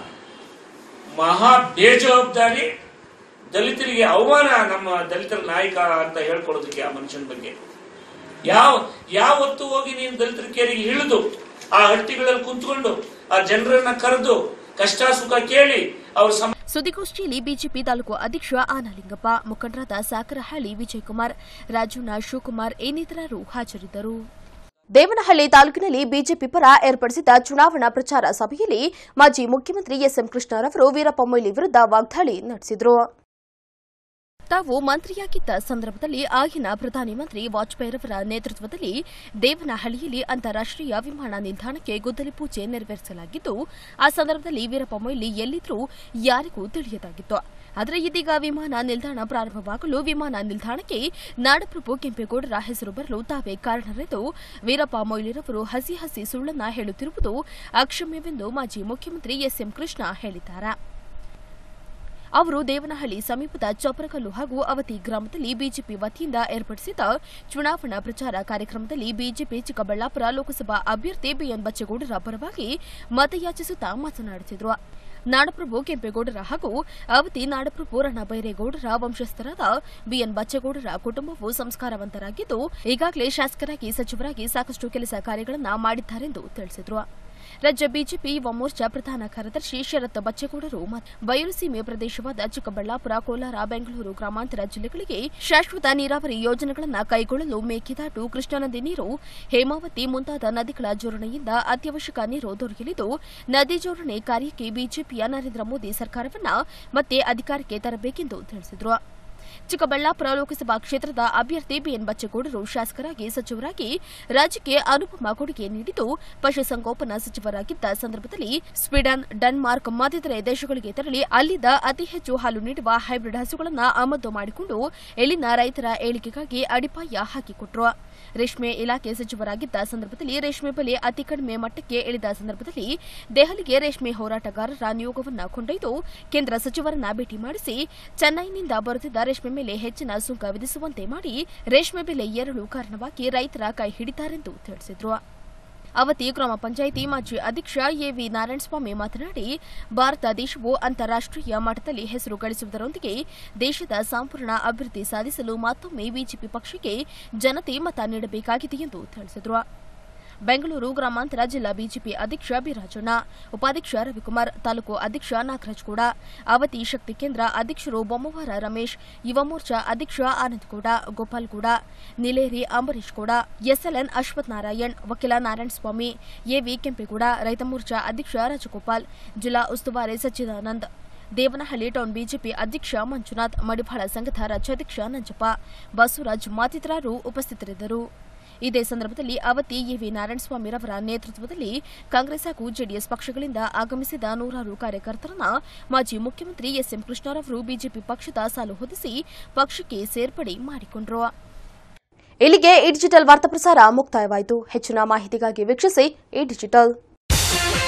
ಮಹಾ ಬೇಜವಾಬ್ದಾರಿ ದಲಿತರಿಗೆ ಅವಮಾನ ನಮ್ಮ ದಲಿತರ ನಾಯಕ ಅಂತ ಹೇಳ್ಕೊಡೋದಕ್ಕೆ ಆ ಮನುಷ್ಯನ ಬಗ್ಗೆ. ಯಾವ ಯಾವತ್ತು ಹೋಗಿ ನೀನು ದಲಿತರ ಕೇರಿಗೆ ಇಳಿದು ಆ ಹಟ್ಟಿಗಳಲ್ಲಿ ಕುಂತ್ಕೊಂಡು ಆ ಜನರನ್ನ ಕರೆದು ಕಷ್ಟ ಸುಖ ಕೇಳಿ ಅವ್ರ ಸುದ್ದಿಗೋಷ್ಠಿಯಲ್ಲಿ ಬಿಜೆಪಿ ತಾಲೂಕು ಅಧ್ಯಕ್ಷ ಆನಲಿಂಗಪ್ಪ, ಮುಖಂಡರಾದ ಸಾಕರಹಳ್ಳಿ ವಿಜಯಕುಮಾರ್, ರಾಜಣ್ಣ, ಶಿವಕುಮಾರ್ ಇನ್ನಿತರರು ಹಾಜರಿದ್ದರು. ದೇವನಹಳ್ಳಿ ತಾಲೂಕಿನಲ್ಲಿ ಬಿಜೆಪಿ ಪರ ಏರ್ಪಡಿಸಿದ್ದ ಚುನಾವಣಾ ಪ್ರಚಾರ ಸಭೆಯಲ್ಲಿ ಮಾಜಿ ಮುಖ್ಯಮಂತ್ರಿ ಎಸ್ಎಂ ಕೃಷ್ಣರವರು ವೀರಪ್ಪ ಮೊಯ್ಲಿ ವಿರುದ್ಧ ವಾಗ್ದಾಳಿ ನಡೆಸಿದರು. ತಾವು ಮಂತ್ರಿಯಾಗಿದ್ದ ಸಂದರ್ಭದಲ್ಲಿ ಆಗಿನ ಪ್ರಧಾನಿ ಮಂತ್ರಿ ವಾಜಪೇಯಿರವರ ನೇತೃತ್ವದಲ್ಲಿ ದೇವನಹಳ್ಳಿಯಲ್ಲಿ ಅಂತಾರಾಷ್ಟೀಯ ವಿಮಾನ ನಿಲ್ದಾಣಕ್ಕೆ ಗುದ್ದಲಿ ಪೂಜೆ ನೆರವೇರಿಸಲಾಗಿದ್ದು, ಆ ಸಂದರ್ಭದಲ್ಲಿ ವೀರಪ್ಪ ಮೊಯ್ಲಿ ಎಲ್ಲಿದ್ರೂ ಯಾರಿಗೂ ತಿಳಿಯದಾಗಿತ್ತು. ಆದರೆ ಇದೀಗ ವಿಮಾನ ನಿಲ್ದಾಣ ಪ್ರಾರಂಭವಾಗಲು ವಿಮಾನ ನಿಲ್ದಾಣಕ್ಕೆ ನಾಡಪ್ರಭು ಕೆಂಪೇಗೌಡರ ಹೆಸರು ಬರಲು ತಾವೇ ಕಾರಣರೆಂದು ವೀರಪ್ಪ ಮೊಯ್ಲಿರವರು ಹಸಿ ಹಸಿ ಸುಳ್ಳನ್ನ ಹೇಳುತ್ತಿರುವುದು ಅಕ್ಷಮ್ಯವೆಂದು ಮಾಜಿ ಮುಖ್ಯಮಂತ್ರಿ ಎಸ್ಎಂ ಕೃಷ್ಣ ಹೇಳಿದ್ದಾರೆ. ಅವರು ದೇವನಹಳ್ಳಿ ಸಮೀಪದ ಚೊಪ್ರಕಲ್ಲು ಹಾಗೂ ಅವತಿ ಗ್ರಾಮದಲ್ಲಿ ಬಿಜೆಪಿ ವತಿಯಿಂದ ಏರ್ಪಡಿಸಿದ್ದ ಚುನಾವಣಾ ಪ್ರಚಾರ ಕಾರ್ಯಕ್ರಮದಲ್ಲಿ ಬಿಜೆಪಿ ಚಿಕ್ಕಬಳ್ಳಾಪುರ ಲೋಕಸಭಾ ಅಭ್ಯರ್ಥಿ ಬಿಎನ್ ಬಚ್ಚೇಗೌಡರ ಪರವಾಗಿ ಮತಯಾಚಿಸುತ್ತಾ ಮಾತನಾಡುತ್ತಿದ್ದರು. ನಾಡಪ್ರಭು ಕೆಂಪೇಗೌಡರ ಹಾಗೂ ಅವತಿ ನಾಡಪ್ರಭು ರಣಬೈರೇಗೌಡರ ವಂಶಸ್ಥರಾದ ಬಿಎನ್ ಬಚ್ಚೇಗೌಡರ ಕುಟುಂಬವು ಸಂಸ್ಕಾರವಂತರಾಗಿದ್ದು, ಈಗಾಗಲೇ ಶಾಸಕರಾಗಿ ಸಚಿವರಾಗಿ ಸಾಕಷ್ಟು ಕೆಲಸ ಕಾರ್ಯಗಳನ್ನು ಮಾಡಿದ್ದಾರೆಂದು ತಿಳಿಸಿದರು. ರಾಜ್ಯ ಬಿಜೆಪಿ ಯುವ ಮೋರ್ಚಾ ಪ್ರಧಾನ ಕಾರ್ಯದರ್ಶಿ ಶರತ್ ಬಚ್ಚೇಗೌಡರು ಬಯಲುಸೀಮೆ ಪ್ರದೇಶವಾದ ಚಿಕ್ಕಬಳ್ಳಾಪುರ, ಕೋಲಾರ, ಬೆಂಗಳೂರು ಗ್ರಾಮಾಂತರ ಜಿಲ್ಲೆಗಳಿಗೆ ಶಾಶ್ವತ ನೀರಾವರಿ ಯೋಜನೆಗಳನ್ನು ಕೈಗೊಳ್ಳಲು ಮೇಕೆದಾಟು, ಕೃಷ್ಣಾನದಿ ನೀರು, ಹೇಮಾವತಿ ಮುಂತಾದ ನದಿಗಳ ಜೋಡಣೆಯಿಂದ ಅತ್ಯವಶ್ಯಕ ನೀರು ದೊರೆಯಲಿದ್ದು, ನದಿ ಜೋಡಣೆ ಕಾರ್ಯಕ್ಕೆ ಬಿಜೆಪಿಯ ನರೇಂದ್ರ ಮೋದಿ ಸರ್ಕಾರವನ್ನ ಮತ್ತೆ ಅಧಿಕಾರಕ್ಕೆ ತರಬೇಕೆಂದು ತಿಳಿಸಿದರು. ಚಿಕ್ಕಬಳ್ಳಾಪುರ ಲೋಕಸಭಾ ಕ್ಷೇತ್ರದ ಅಭ್ಯರ್ಥಿ ಬಿಎನ್ ಬಚ್ಚೇಗೌಡರು ಶಾಸಕರಾಗಿ ಸಚಿವರಾಗಿ ರಾಜ್ಯಕ್ಕೆ ಅನುಪಮ ಕೊಡುಗೆ ನೀಡಿದ್ದು, ಪಶುಸಂಗೋಪನಾ ಸಚಿವರಾಗಿದ್ದ ಸಂದರ್ಭದಲ್ಲಿ ಸ್ವೀಡನ್, ಡೆನ್ಮಾರ್ಕ್ ಮತ್ತಿತರೆ ದೇಶಗಳಿಗೆ ತೆರಳಿ ಅಲ್ಲಿದ್ದ ಅತಿ ಹೆಚ್ಚು ಹಾಲು ನೀಡುವ ಹೈಬ್ರಿಡ್ ಹಸುಗಳನ್ನು ಆಮದು ಮಾಡಿಕೊಂಡು ಇಲ್ಲಿನ ರೈತರ ಏಳಿಗೆಗಾಗಿ ಅಡಿಪಾಯ ಹಾಕಿಕೊಟ್ಟರು. ರೇಷ್ಮೆ ಇಲಾಖೆ ಸಚಿವರಾಗಿದ್ದ ಸಂದರ್ಭದಲ್ಲಿ ರೇಷ್ಮೆ ಬೆಲೆ ಅತಿ ಕಡಿಮೆ ಮಟ್ಟಕ್ಕೆ ಇಳಿದ ಸಂದರ್ಭದಲ್ಲಿ ದೆಹಲಿಗೆ ರೇಷ್ಮೆ ಹೋರಾಟಗಾರರ ನಿಯೋಗವನ್ನು ಕೊಂಡೊಯ್ದು ಕೇಂದ್ರ ಸಚಿವರನ್ನ ಭೇಟಿ ಮಾಡಿಸಿ ಚೆನ್ನೈನಿಂದ ಬರುತ್ತಿದ್ದ ರೇಷ್ಮೆ ಮೇಲೆ ಹೆಚ್ಚಿನ ಸುಂಕ ವಿಧಿಸುವಂತೆ ಮಾಡಿ ರೇಷ್ಮೆ ಬೆಲೆ ಏರಲು ಕಾರಣವಾಗಿ ರೈತರ ಕೈ ಹಿಡಿತಾರೆಂದು ತಿಳಿಸಿದರು. ಅವತಿ ಗ್ರಾಮ ಪಂಚಾಯಿತಿ ಮಾಜಿ ಅಧ್ಯಕ್ಷ ಎವಿ ನಾರಾಯಣಸ್ವಾಮಿ ಮಾತನಾಡಿ, ಭಾರತ ದೇಶವು ಅಂತಾರಾಷ್ಟೀಯ ಮಟ್ಟದಲ್ಲಿ ಹೆಸರು ಗಳಿಸುವುದರೊಂದಿಗೆ ದೇಶದ ಸಂಪೂರ್ಣ ಅಭಿವೃದ್ಧಿ ಸಾಧಿಸಲು ಮತ್ತೊಮ್ಮೆ ಬಿಜೆಪಿ ಪಕ್ಷಕ್ಕೆ ಜನತೆ ಮತ ನೀಡಬೇಕಾಗಿದೆ ಎಂದು ತಿಳಿಸಿದರು. ಬೆಂಗಳೂರು ಗ್ರಾಮಾಂತರ ಜಿಲ್ಲಾ ಬಿಜೆಪಿ ಅಧ್ಯಕ್ಷ ಬಿ ರಾಜಣ್ಣ, ಉಪಾಧ್ಯಕ್ಷ ರವಿಕುಮಾರ್, ತಾಲೂಕು ಅಧ್ಯಕ್ಷ ನಾಗರಾಜ್ಗೌಡ, ಅವತಿ ಶಕ್ತಿ ಕೇಂದ್ರ ಅಧ್ಯಕ್ಷರು ಬೊಮ್ಮವಾರ ರಮೇಶ್, ಯುವ ಮೋರ್ಚಾ ಅಧ್ಯಕ್ಷ ಆನಂದಗೌಡ, ಗೋಪಾಲ್ಗೌಡ, ನಿಲೇರಿ ಅಂಬರೀಶ್ ಗೌಡ, ಎಸ್ಎಲ್ಎನ್ ಅಶ್ವಥ್ ನಾರಾಯಣ್, ವಕೀಲ ನಾರಾಯಣಸ್ವಾಮಿ, ಎವಿ ಕೆಂಪೇಗೌಡ, ರೈತ ಮೋರ್ಚಾ ಅಧ್ಯಕ್ಷ ರಾಜಗೋಪಾಲ್, ಜಿಲ್ಲಾ ಉಸ್ತುವಾರಿ ಸಚ್ಚಿದಾನಂದ್, ದೇವನಹಳ್ಳಿ ಟೌನ್ ಬಿಜೆಪಿ ಅಧ್ಯಕ್ಷ ಮಂಜುನಾಥ್, ಮಡಿವಾಳ ಸಂಘದ ರಾಜ್ಯಾಧ್ಯಕ್ಷ ನಂಜಪ್ಪ, ಬಸವರಾಜ್ ಮತ್ತಿತರರು ಉಪಸ್ಥಿತರಿದ್ದರು. ಇದೇ ಸಂದರ್ಭದಲ್ಲಿ ಅವತಿ ಎವಿ ನಾರಾಯಣಸ್ವಾಮಿರವರ ನೇತೃತ್ವದಲ್ಲಿ ಕಾಂಗ್ರೆಸ್ ಹಾಗೂ ಜೆಡಿಎಸ್ ಪಕ್ಷಗಳಿಂದ ಆಗಮಿಸಿದ ನೂರಾರು ಕಾರ್ಯಕರ್ತರನ್ನ ಮಾಜಿ ಮುಖ್ಯಮಂತ್ರಿ ಎಸ್ಎಂ ಕೃಷ್ಣರವರು ಬಿಜೆಪಿ ಪಕ್ಷದ ಸಾಲು ಹೊದಿಸಿ ಪಕ್ಷಕ್ಕೆ ಸೇರ್ಪಡೆ ಮಾಡಿಕೊಂಡರು. ಇಲ್ಲಿಗೆ ಈ ಡಿಜಿಟಲ್ ವಾರ್ತಾ ಪ್ರಸಾರ ಮುಕ್ತಾಯವಾಯಿತು. ಹೆಚ್ಚಿನ ಮಾಹಿತಿಗಾಗಿ ವೀಕ್ಷಿಸಿ ಈ ಡಿಜಿಟಲ್.